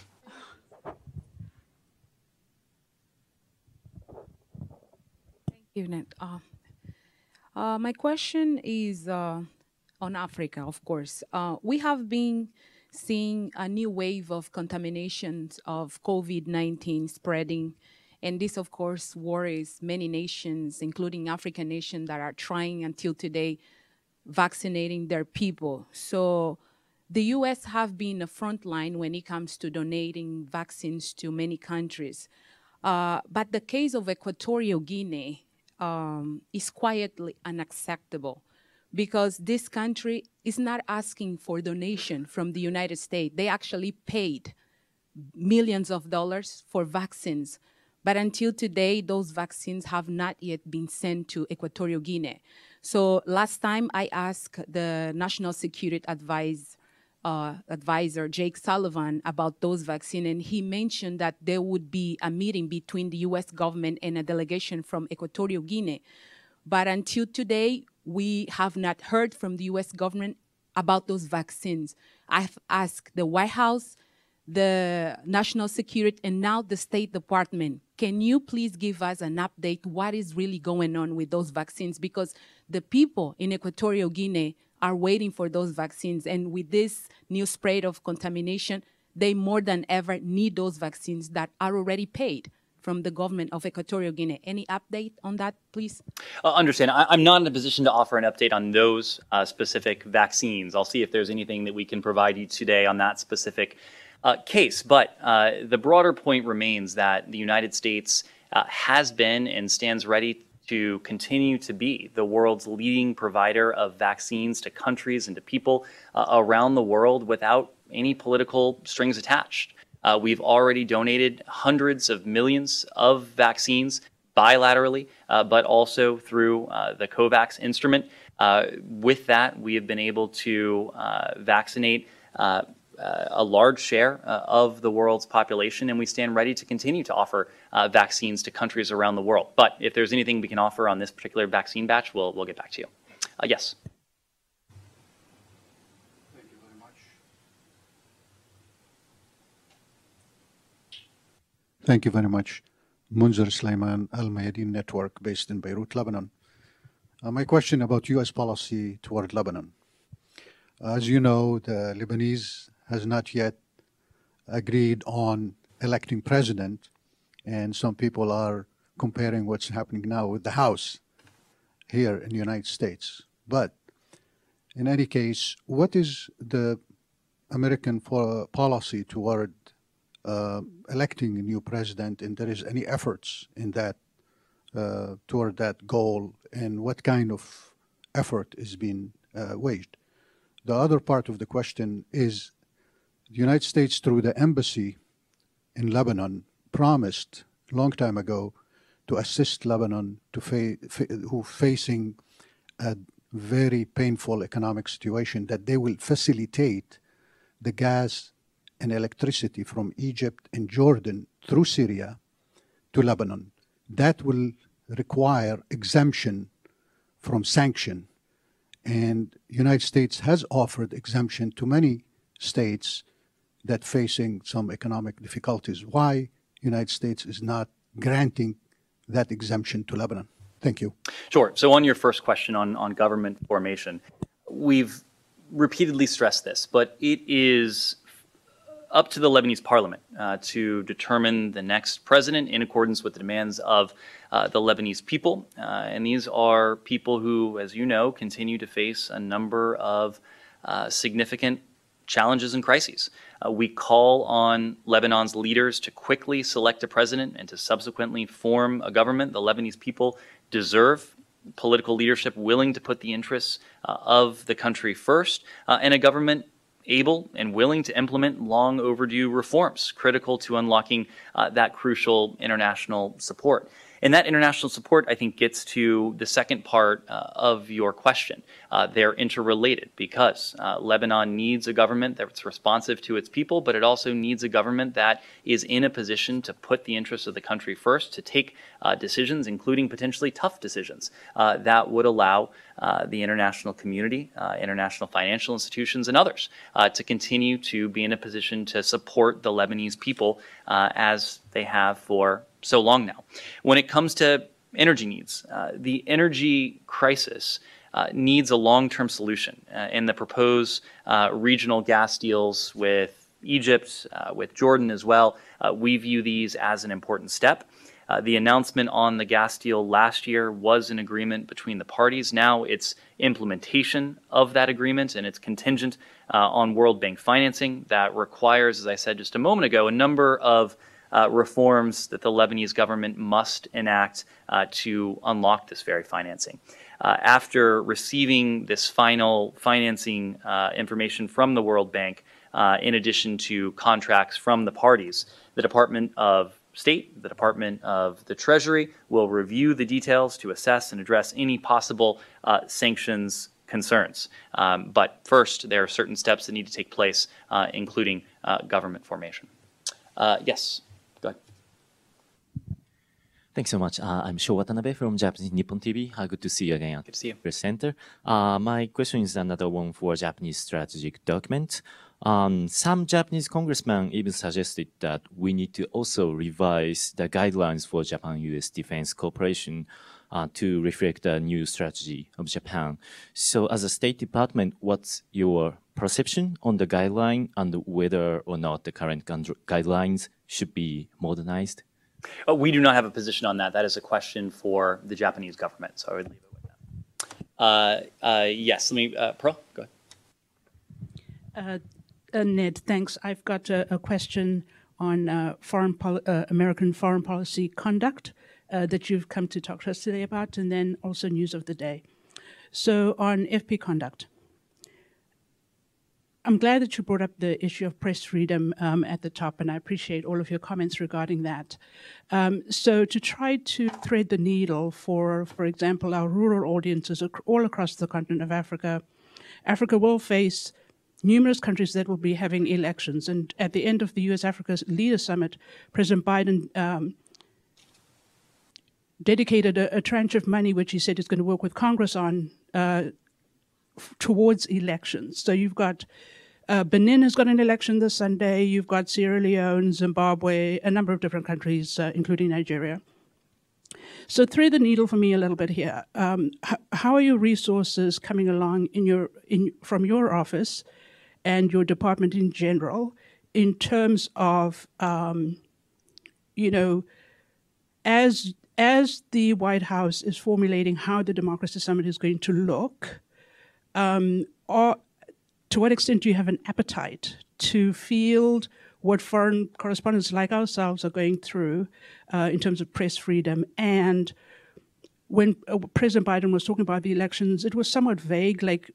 Speaker 12: Thank you, Ned. Uh, uh, my question is uh, on Africa, of course. Uh, we have been seeing a new wave of contaminations of COVID nineteen spreading. And this, of course, worries many nations, including African nations that are trying until today vaccinating their people. So the U S have been a front line when it comes to donating vaccines to many countries. Uh, but the case of Equatorial Guinea um, is quietly unacceptable because this country is not asking for donation from the United States. They actually paid millions of dollars for vaccines. But until today, those vaccines have not yet been sent to Equatorial Guinea. So last time I asked the National Security Advisor uh, advisor, Jake Sullivan, about those vaccines, and he mentioned that there would be a meeting between the U S government and a delegation from Equatorial Guinea. But until today, we have not heard from the U S government about those vaccines. I've asked the White House, the National Security, and now the State Department. Can you please give us an update what is really going on with those vaccines? Because the people in Equatorial Guinea are waiting for those vaccines. And with this new spread of contamination, they more than ever need those vaccines that are already paid from the government of Equatorial Guinea. Any update on that, please?
Speaker 2: Uh, understand. I, I'm not in a position to offer an update on those uh, specific vaccines. I'll see if there's anything that we can provide you today on that specific uh, case. But uh, the broader point remains that the United States uh, has been and stands ready to continue to be the world's leading provider of vaccines to countries and to people uh, around the world without any political strings attached. Uh, we've already donated hundreds of millions of vaccines bilaterally, uh, but also through uh, the COVAX instrument. Uh, with that, we have been able to uh, vaccinate uh, uh, a large share uh, of the world's population, and we stand ready to continue to offer uh, vaccines to countries around the world. But if there's anything we can offer on this particular vaccine batch, we'll, we'll get back to you. Uh, yes.
Speaker 13: Thank you very much. Thank you very much. Munzer Sulaiman, Al Mayadeen Network, based in Beirut, Lebanon. Uh, my question about U S policy toward Lebanon. As you know, the Lebanese has not yet agreed on electing president, and some people are comparing what's happening now with the House here in the United States. But in any case, what is the American for policy toward uh, electing a new president, and there is any efforts in that uh, toward that goal, and what kind of effort is being uh, waged? The other part of the question is the United States, through the embassy in Lebanon, promised a long time ago to assist Lebanon to fa fa who facing a very painful economic situation, that they will facilitate the gas and electricity from Egypt and Jordan through Syria to Lebanon. That will require exemption from sanction. And the United States has offered exemption to many states that facing some economic difficulties. Why the United States is not granting that exemption to Lebanon? Thank you.
Speaker 2: Sure. So on your first question on, on government formation, we've repeatedly stressed this, but it is up to the Lebanese parliament uh, to determine the next president in accordance with the demands of uh, the Lebanese people. Uh, and these are people who, as you know, continue to face a number of uh, significant challenges and crises. Uh, we call on Lebanon's leaders to quickly select a president and to subsequently form a government. The Lebanese people deserve political leadership willing to put the interests uh, of the country first, uh, and a government able and willing to implement long overdue reforms critical to unlocking uh, that crucial international support. And that international support, I think, gets to the second part uh, of your question. Uh, they're interrelated because uh, Lebanon needs a government that's responsive to its people, but it also needs a government that is in a position to put the interests of the country first, to take uh, decisions, including potentially tough decisions, uh, that would allow uh, the international community, uh, international financial institutions, and others uh, to continue to be in a position to support the Lebanese people uh, as they have for so long now. When it comes to energy needs, uh, the energy crisis uh, needs a long-term solution. Uh, and the proposed uh, regional gas deals with Egypt, uh, with Jordan as well, uh, we view these as an important step. Uh, the announcement on the gas deal last year was an agreement between the parties. Now it's implementation of that agreement, and it's contingent uh, on World Bank financing that requires, as I said just a moment ago, a number of Uh, reforms that the Lebanese government must enact uh, to unlock this very financing. Uh, after receiving this final financing uh, information from the World Bank, uh, in addition to contracts from the parties, the Department of State, the Department of the Treasury will review the details to assess and address any possible uh, sanctions concerns. Um, but first, there are certain steps that need to take place, uh, including uh, government formation. Uh, yes, go ahead.
Speaker 14: Thanks so much. Uh, I'm Sho Watanabe from Japanese Nippon T V. Uh, good to see you again at
Speaker 2: Good to see you.
Speaker 14: the Center. Uh, my question is another one for Japanese strategic document. Um, some Japanese congressmen even suggested that we need to also revise the guidelines for Japan-U S defense cooperation uh, to reflect the new strategy of Japan. So as a State Department, what's your perception on the guideline and whether or not the current guidelines should be modernized?
Speaker 2: Oh, we do not have a position on that. That is a question for the Japanese government, so I would leave it with that. Uh, uh, yes, let me, uh, Pearl, go
Speaker 15: ahead. Uh, uh, Ned, thanks. I've got a, a question on uh, foreign uh, American foreign policy conduct uh, that you've come to talk to us today about, and then also news of the day. So on F P conduct, I'm glad that you brought up the issue of press freedom um, at the top, and I appreciate all of your comments regarding that. Um, so to try to thread the needle for, for example, our rural audiences all across the continent of Africa, Africa will face numerous countries that will be having elections. And at the end of the U S Africa Leaders Summit, President Biden um, dedicated a, a tranche of money, which he said is going to work with Congress on, uh, towards elections. So you've got uh, Benin has got an election this Sunday. You've got Sierra Leone, Zimbabwe, a number of different countries, uh, including Nigeria. So thread the needle for me a little bit here. Um, how are your resources coming along in your in from your office and your department in general in terms of um, you know, as as the White House is formulating how the Democracy Summit is going to look? Um, or to what extent do you have an appetite to field what foreign correspondents like ourselves are going through uh, in terms of press freedom? And when uh, President Biden was talking about the elections, it was somewhat vague, like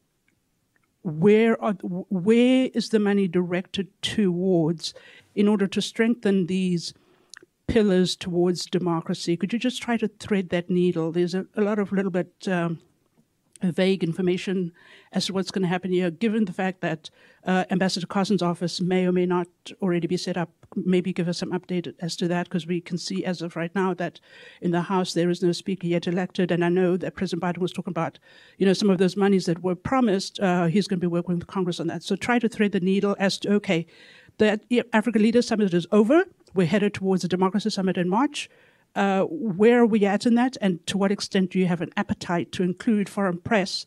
Speaker 15: where are, where is the money directed towards in order to strengthen these pillars towards democracy? Could you just try to thread that needle? There's a, a lot of little bit um, vague information as to what's going to happen here, given the fact that uh, Ambassador Carson's office may or may not already be set up. Maybe give us some update as to that, because we can see as of right now that in the House there is no speaker yet elected. And I know that President Biden was talking about, you know, some of those monies that were promised. Uh, he's going to be working with Congress on that. So try to thread the needle as to, okay, the Africa Leaders Summit is over. We're headed towards the Democracy Summit in March. Uh, where are we at in that, and to what extent do you have an appetite to include foreign press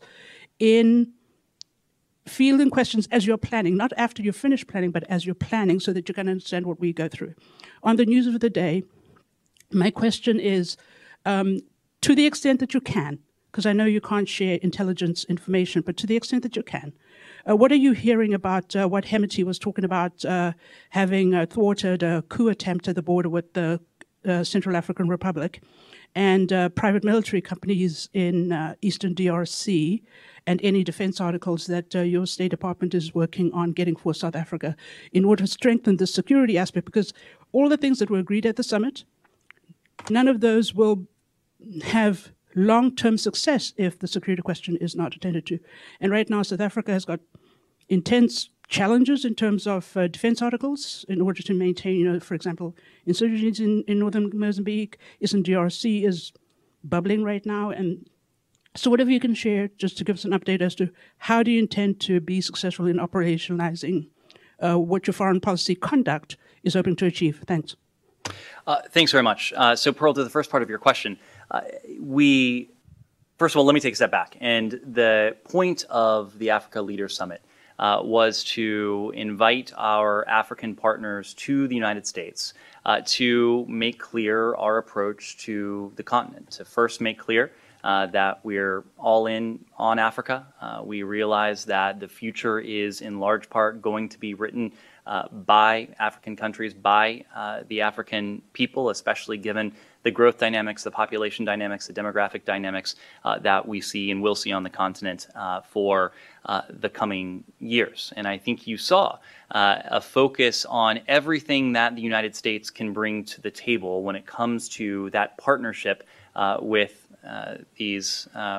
Speaker 15: in fielding questions as you're planning, not after you've finished planning, but as you're planning, so that you can understand what we go through? On the news of the day, my question is, um, to the extent that you can, because I know you can't share intelligence information, but to the extent that you can, uh, what are you hearing about uh, what Hemeti was talking about, uh, having uh, thwarted a coup attempt at the border with the Uh, Central African Republic, and uh, private military companies in uh, Eastern D R C, and any defense articles that uh, your State Department is working on getting for South Africa in order to strengthen the security aspect? Because all the things that were agreed at the summit, none of those will have long-term success if the security question is not attended to. And right now, South Africa has got intense challenges in terms of uh, defense articles in order to maintain, you know, for example, insurgencies in, in northern Mozambique. Eastern D R C is bubbling right now. And so whatever you can share, just to give us an update as to how do you intend to be successful in operationalizing uh, what your foreign policy conduct is hoping to achieve. Thanks.
Speaker 2: Uh, thanks very much. Uh, so Pearl, to the first part of your question, uh, we, first of all, let me take a step back. And the point of the Africa Leaders Summit Uh, was to invite our African partners to the United States uh, to make clear our approach to the continent. To first make clear uh, that we're all in on Africa. Uh, we realize that the future is in large part going to be written uh, by African countries, by uh, the African people, especially given the growth dynamics, the population dynamics, the demographic dynamics uh, that we see and will see on the continent uh, for uh, the coming years. And I think you saw uh, a focus on everything that the United States can bring to the table when it comes to that partnership uh, with uh, these, uh, with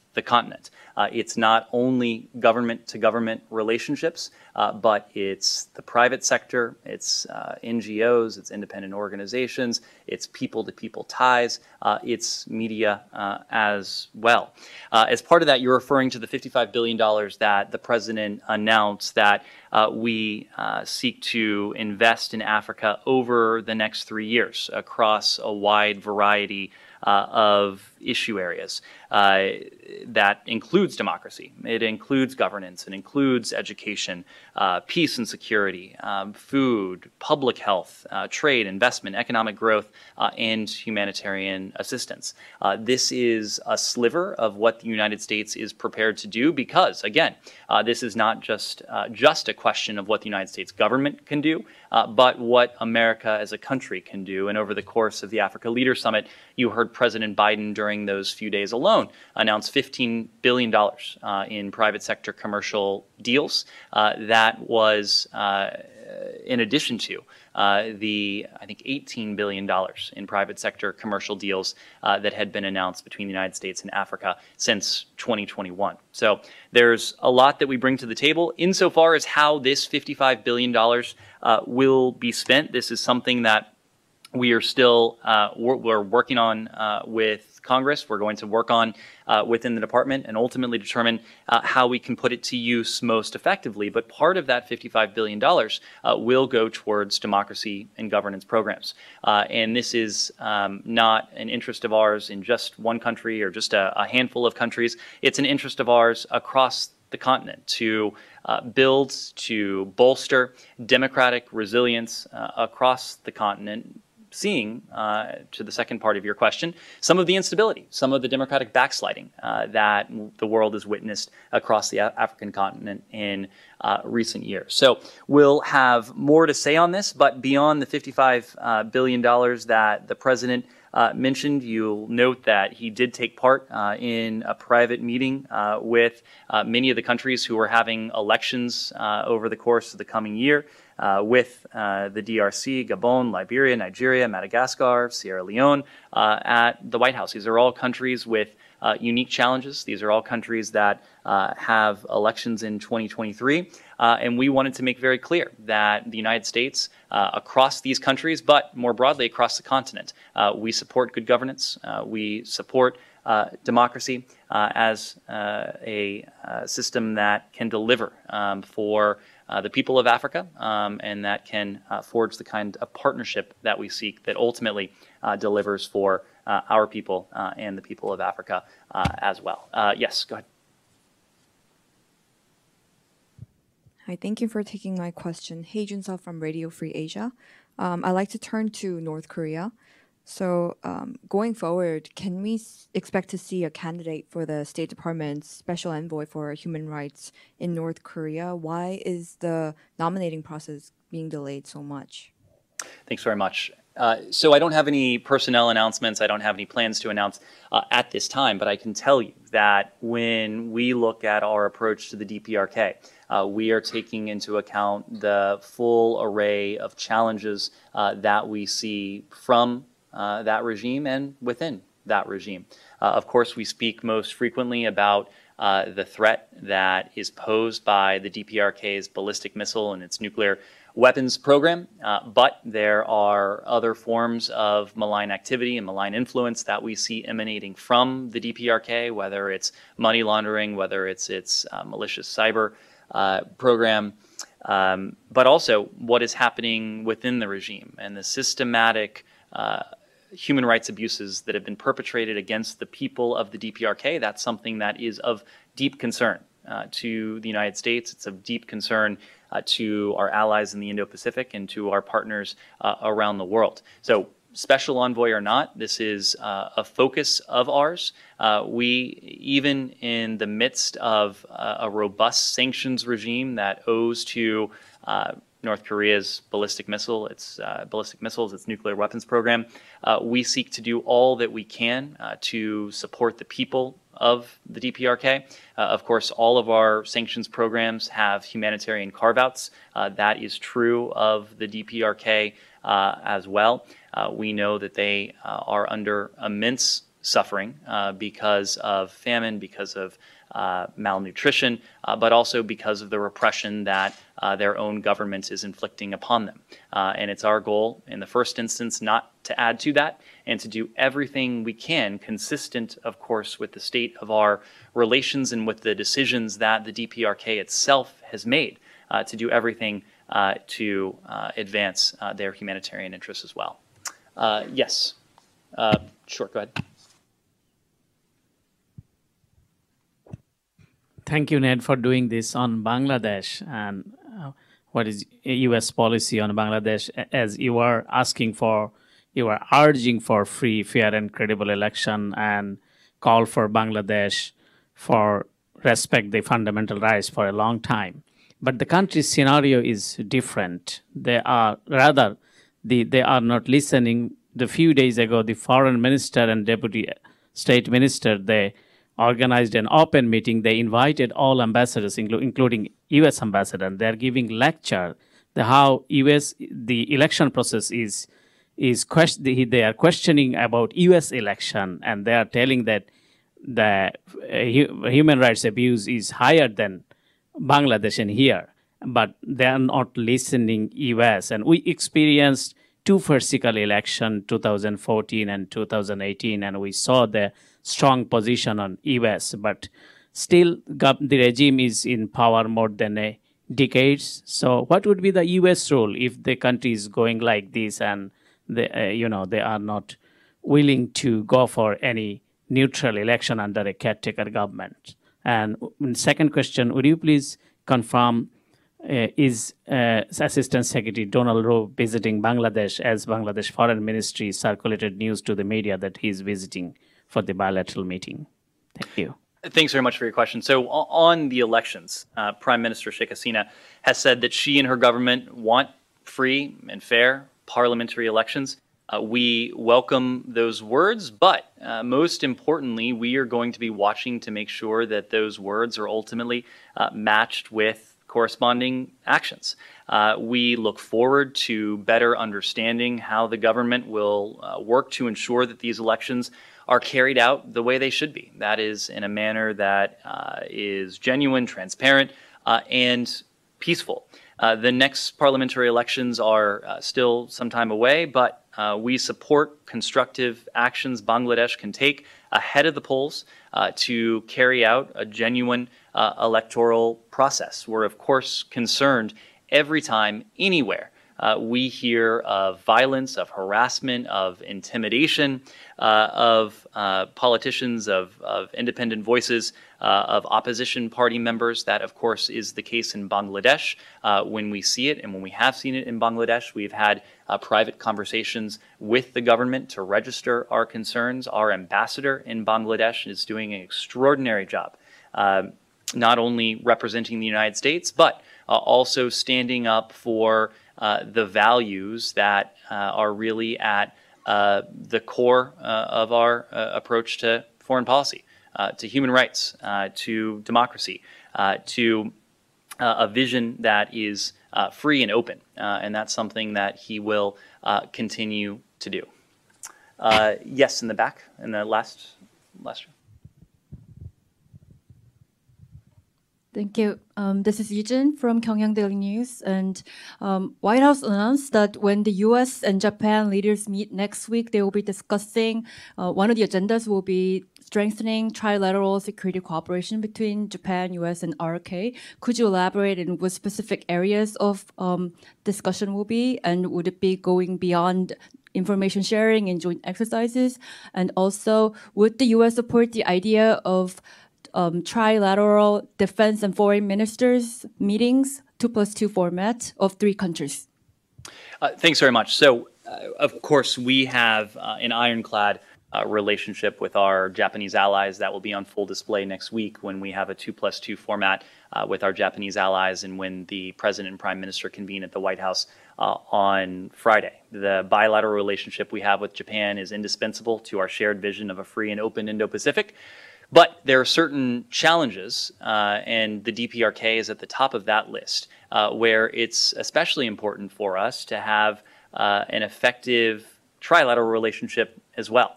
Speaker 2: the continent. Uh, it's not only government-to-government relationships, uh, but it's the private sector, it's uh, N G Os, it's independent organizations, it's people-to-people ties, uh, it's media uh, as well. Uh, as part of that, you're referring to the fifty-five billion dollars that the president announced that uh, we uh, seek to invest in Africa over the next three years across a wide variety Uh, of issue areas. Uh, that includes democracy, it includes governance, it includes education, uh, peace and security, um, food, public health, uh, trade, investment, economic growth, uh, and humanitarian assistance. Uh, this is a sliver of what the United States is prepared to do because, again, uh, this is not just, uh, just a question of what the United States government can do, uh, but what America as a country can do. And over the course of the Africa Leaders Summit, you heard President Biden during those few days alone announce fifteen billion dollars uh, in private sector commercial deals. Uh, that was uh, in addition to uh, the, I think, eighteen billion dollars in private sector commercial deals uh, that had been announced between the United States and Africa since twenty twenty-one. So there's a lot that we bring to the table. Insofar as how this fifty-five billion dollars uh, will be spent, this is something that we are still uh, we're, we're working on uh, with Congress. We're going to work on uh, within the department and ultimately determine uh, how we can put it to use most effectively. But part of that fifty-five billion dollars uh, will go towards democracy and governance programs. Uh, and this is um, not an interest of ours in just one country or just a, a handful of countries. It's an interest of ours across the continent to uh, build, to bolster democratic resilience uh, across the continent, seeing, uh, to the second part of your question, some of the instability, some of the democratic backsliding uh, that the world has witnessed across the African continent in uh, recent years. So we'll have more to say on this, but beyond the fifty-five billion dollars that the president uh, mentioned, you'll note that he did take part uh, in a private meeting uh, with uh, many of the countries who are having elections uh, over the course of the coming year. Uh, with uh, the D R C, Gabon, Liberia, Nigeria, Madagascar, Sierra Leone uh, at the White House. These are all countries with uh, unique challenges. These are all countries that uh, have elections in twenty twenty-three. Uh, and we wanted to make very clear that the United States, uh, across these countries, but more broadly across the continent, uh, we support good governance. Uh, we support uh, democracy uh, as uh, a uh, system that can deliver um, for Uh, the people of Africa, um, and that can uh, forge the kind of partnership that we seek that ultimately uh, delivers for uh, our people uh, and the people of Africa uh, as well. Uh, yes, go ahead.
Speaker 16: Hi, thank you for taking my question. Hey Jun-seo from Radio Free Asia. Um, I'd like to turn to North Korea. So um, going forward, can we s- expect to see a candidate for the State Department's Special Envoy for Human Rights in North Korea? Why is the nominating process being delayed so much?
Speaker 2: Thanks very much. Uh, so I don't have any personnel announcements. I don't have any plans to announce uh, at this time, but I can tell you that when we look at our approach to the D P R K, uh, we are taking into account the full array of challenges uh, that we see from Uh, that regime and within that regime. Uh, of course, we speak most frequently about uh, the threat that is posed by the D P R K's ballistic missile and its nuclear weapons program, uh, but there are other forms of malign activity and malign influence that we see emanating from the D P R K, whether it's money laundering, whether it's its uh, malicious cyber uh, program, um, but also what is happening within the regime and the systematic uh, human rights abuses that have been perpetrated against the people of the D P R K. That's something that is of deep concern uh, to the United States. It's of deep concern uh, to our allies in the Indo-Pacific and to our partners uh, around the world. So special envoy or not, this is uh, a focus of ours. Uh, we, even in the midst of uh, a robust sanctions regime that owes to uh, North Korea's ballistic missile, its uh, ballistic missiles, its nuclear weapons program, uh, we seek to do all that we can uh, to support the people of the D P R K. Uh, of course, all of our sanctions programs have humanitarian carve-outs. Uh, that is true of the D P R K uh, as well. Uh, we know that they uh, are under immense suffering uh, because of famine, because of uh, malnutrition, uh, but also because of the repression that uh, their own government is inflicting upon them. Uh, and it's our goal, in the first instance, not to add to that and to do everything we can, consistent, of course, with the state of our relations and with the decisions that the D P R K itself has made, uh, to do everything uh, to uh, advance uh, their humanitarian interests as well. Uh, yes. Uh, sure, go ahead.
Speaker 17: Thank you, Ned, for doing this on Bangladesh and uh, what is U S policy on Bangladesh. As you are asking for, you are urging for free, fair, and credible election and call for Bangladesh for respect the fundamental rights for a long time. But the country's scenario is different. They are rather, the, they are not listening. The few days ago, the foreign minister and deputy state minister, they organized an open meeting. They invited all ambassadors, inclu including U S ambassador, and they're giving lecture the how U S the election process is is question. They are questioning about U S election, and they are telling that the uh, human rights abuse is higher than Bangladesh and here, but they are not listening U S. And we experienced two farcical elections, two thousand fourteen and two thousand eighteen, and we saw the strong position on U S, but still the regime is in power more than a decade. So what would be the U S role if the country is going like this and they, uh, you know, they are not willing to go for any neutral election under a caretaker government? And second question, would you please confirm uh, is uh, Assistant Secretary Donald Rowe visiting Bangladesh, as Bangladesh Foreign Ministry circulated news to the media that he is visiting for the bilateral meeting? Thank you.
Speaker 2: Thanks very much for your question. So on the elections, uh, Prime Minister Sheikh Hasina has said that she and her government want free and fair parliamentary elections. Uh, we welcome those words, but uh, most importantly, we are going to be watching to make sure that those words are ultimately uh, matched with corresponding actions. Uh, we look forward to better understanding how the government will uh, work to ensure that these elections are carried out the way they should be. That is, in a manner that uh, is genuine, transparent, uh, and peaceful. Uh, the next parliamentary elections are uh, still some time away, but uh, we support constructive actions Bangladesh can take ahead of the polls uh, to carry out a genuine uh, electoral process. We're, of course, concerned every time, anywhere, Uh, we hear of violence, of harassment, of intimidation, uh, of uh, politicians, of, of independent voices, uh, of opposition party members. That, of course, is the case in Bangladesh. Uh, when we see it, and when we have seen it in Bangladesh, we've had uh, private conversations with the government to register our concerns. Our ambassador in Bangladesh is doing an extraordinary job, uh, not only representing the United States, but uh, also standing up for Uh, the values that uh, are really at uh, the core uh, of our uh, approach to foreign policy, uh, to human rights, uh, to democracy, uh, to uh, a vision that is uh, free and open. Uh, and that's something that he will uh, continue to do. Uh, yes, in the back, in the last, last room.
Speaker 18: Thank you. Um, this is Yijin from Gyeongyang Daily News. And um, White House announced that when the U S and Japan leaders meet next week, they will be discussing, uh, one of the agendas will be strengthening trilateral security cooperation between Japan, U S, and R K. Could you elaborate on what specific areas of um, discussion will be? And would it be going beyond information sharing and joint exercises? And also, would the U S support the idea of Um, trilateral defense and foreign ministers meetings, two plus two format of three countries?
Speaker 2: Uh, thanks very much. So, uh, of course, we have uh, an ironclad uh, relationship with our Japanese allies that will be on full display next week when we have a two plus two format uh, with our Japanese allies and when the President and Prime Minister convene at the White House uh, on Friday. The bilateral relationship we have with Japan is indispensable to our shared vision of a free and open Indo-Pacific. But there are certain challenges, uh, and the D P R K is at the top of that list, uh, where it's especially important for us to have uh, an effective trilateral relationship as well.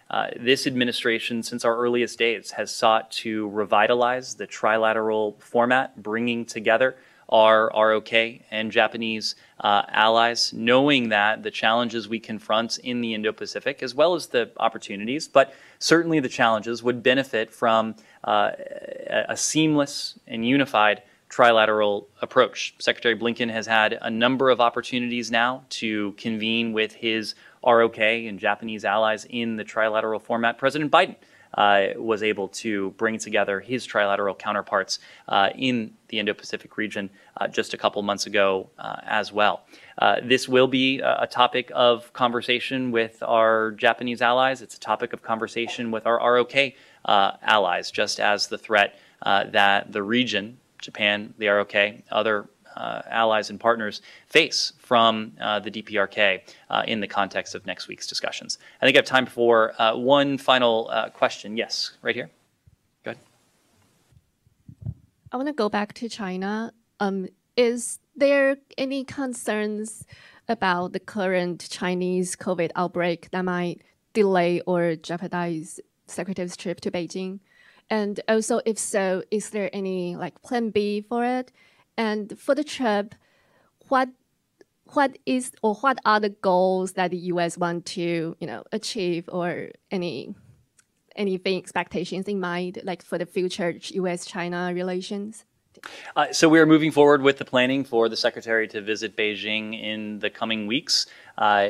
Speaker 2: Uh, this administration, since our earliest days, has sought to revitalize the trilateral format, bringing together our R O K and Japanese uh, allies, knowing that the challenges we confront in the Indo-Pacific, as well as the opportunities, but certainly the challenges, would benefit from uh, a, a seamless and unified trilateral approach. Secretary Blinken has had a number of opportunities now to convene with his R O K and Japanese allies in the trilateral format. President Biden uh, was able to bring together his trilateral counterparts uh, in the Indo-Pacific region uh, just a couple months ago uh, as well. Uh, this will be a, a topic of conversation with our Japanese allies. It's a topic of conversation with our R O K uh, allies, just as the threat uh, that the region, Japan, the R O K, other uh, allies and partners face from uh, the D P R K uh, in the context of next week's discussions. I think I have time for uh, one final uh, question. Yes, right here. Go ahead.
Speaker 19: I want to go back to China. Um, is there any concerns about the current Chinese COVID outbreak that might delay or jeopardize Secretary's trip to Beijing? And also, if so, is there any like plan B for it? And for the trip, what what is or what are the goals that the U S want to you know achieve, or any anything expectations in mind, like for the future U S China relations?
Speaker 2: Uh, so we are moving forward with the planning for the Secretary to visit Beijing in the coming weeks. Uh,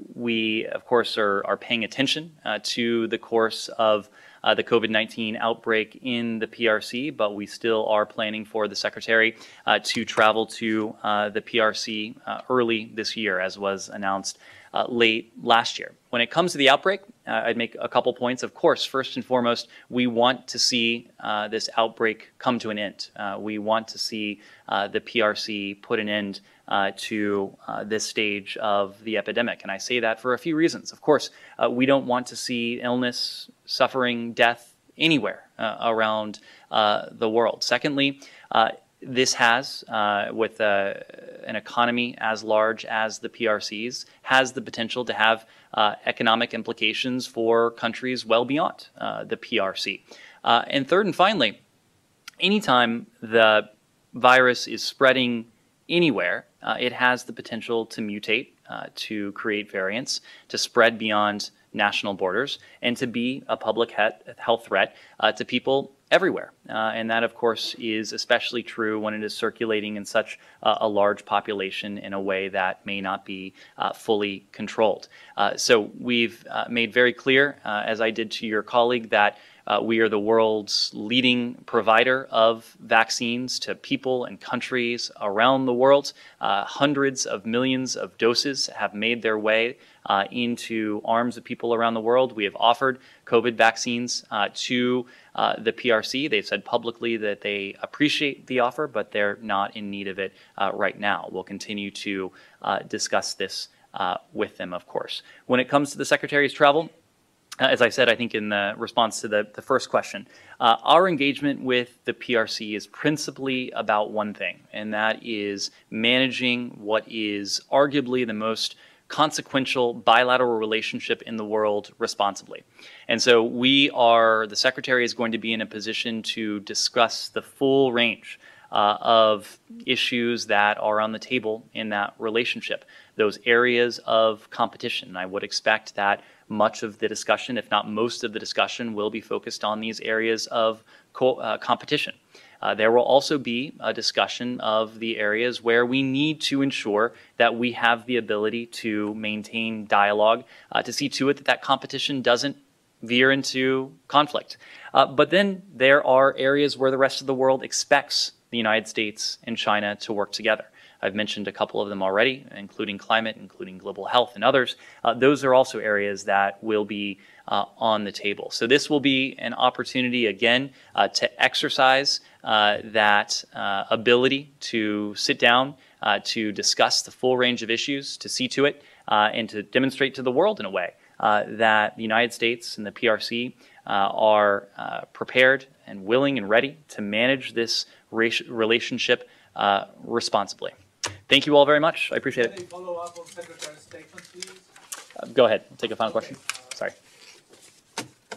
Speaker 2: we, of course, are, are paying attention uh, to the course of uh, the COVID nineteen outbreak in the P R C, but we still are planning for the Secretary uh, to travel to uh, the P R C uh, early this year, as was announced uh, late last year. When it comes to the outbreak, uh, I'd make a couple points. Of course, first and foremost, we want to see uh, this outbreak come to an end. Uh, we want to see uh, the P R C put an end uh, to uh, this stage of the epidemic. And I say that for a few reasons. Of course, uh, we don't want to see illness, suffering, death anywhere uh, around uh, the world. Secondly, uh, this has, uh, with uh, an economy as large as the P R C's, has the potential to have uh, economic implications for countries well beyond uh, the P R C. Uh, and third and finally, anytime the virus is spreading anywhere, uh, it has the potential to mutate, uh, to create variants, to spread beyond national borders, and to be a public health threat uh, to people everywhere. Uh, and that, of course, is especially true when it is circulating in such uh, a large population in a way that may not be uh, fully controlled. Uh, so we've uh, made very clear, uh, as I did to your colleague, that Uh, we are the world's leading provider of vaccines to people and countries around the world. Uh, hundreds of millions of doses have made their way uh, into arms of people around the world. We have offered COVID vaccines uh, to uh, the P R C. They've said publicly that they appreciate the offer, but they're not in need of it uh, right now. We'll continue to uh, discuss this uh, with them, of course. When it comes to the Secretary's travel, Uh, as I said, I think in the response to the, the first question, uh, our engagement with the P R C is principally about one thing, and that is managing what is arguably the most consequential bilateral relationship in the world responsibly. And so we are, the Secretary is going to be in a position to discuss the full range uh, of issues that are on the table in that relationship, those areas of competition. I would expect that much of the discussion, if not most of the discussion, will be focused on these areas of co uh, competition. Uh, there will also be a discussion of the areas where we need to ensure that we have the ability to maintain dialogue, uh, to see to it that that competition doesn't veer into conflict. Uh, but then there are areas where the rest of the world expects the United States and China to work together. I've mentioned a couple of them already, including climate, including global health and others. Uh, those are also areas that will be uh, on the table. So this will be an opportunity, again, uh, to exercise uh, that uh, ability to sit down, uh, to discuss the full range of issues, to see to it, uh, and to demonstrate to the world in a way uh, that the United States and the P R C uh, are uh, prepared and willing and ready to manage this relationship uh, responsibly. Thank you all very much. I appreciate it.
Speaker 9: Any follow-up on Secretary's statement, please?
Speaker 2: Uh, go ahead. Take a final question. Sorry.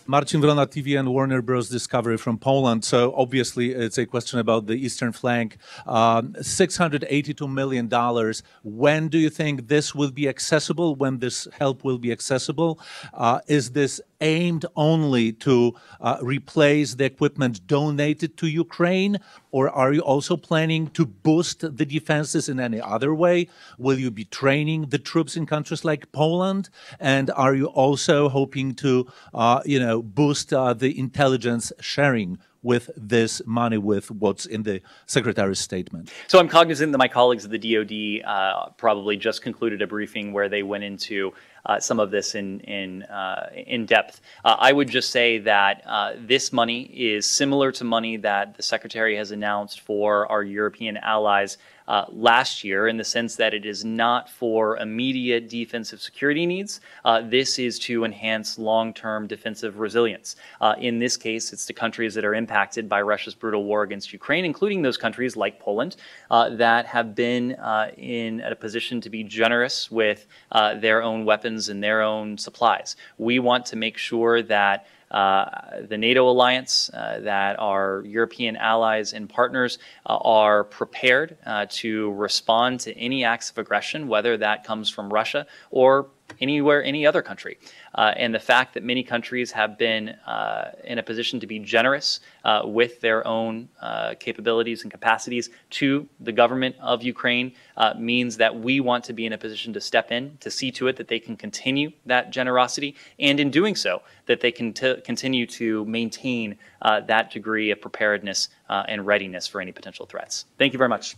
Speaker 9: Marcin Wrona, T V and Warner Bros. Discovery from Poland. So obviously it's a question about the eastern flank. Um, six hundred eighty-two million dollars. When do you think this will be accessible? When this help will be accessible? Uh, is this aimed only to uh, replace the equipment donated to Ukraine? Or are you also planning to boost the defenses in any other way? Will you be training the troops in countries like Poland? And are you also hoping to, uh, you know, boost uh, the intelligence sharing with this money, with what's in the Secretary's statement?
Speaker 2: So I'm cognizant that my colleagues at the D O D uh, probably just concluded a briefing where they went into uh, some of this in in uh, in depth. Uh, I would just say that uh, this money is similar to money that the Secretary has announced for our European allies Uh, last year, in the sense that it is not for immediate defensive security needs. Uh, this is to enhance long-term defensive resilience. Uh, in this case, it's the countries that are impacted by Russia's brutal war against Ukraine, including those countries like Poland, uh, that have been uh, in a position to be generous with uh, their own weapons and their own supplies. We want to make sure that Uh, the NATO alliance, uh, that our European allies and partners uh, are prepared uh, to respond to any acts of aggression, whether that comes from Russia or anywhere, any other country. Uh, and the fact that many countries have been uh, in a position to be generous uh, with their own uh, capabilities and capacities to the government of Ukraine uh, means that we want to be in a position to step in, to see to it that they can continue that generosity, and in doing so, that they can continue to maintain uh, that degree of preparedness uh, and readiness for any potential threats. Thank you very much.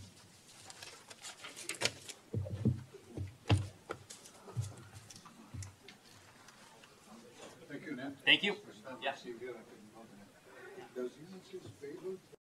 Speaker 9: Thank you, Ned.
Speaker 2: Thank you. Yeah.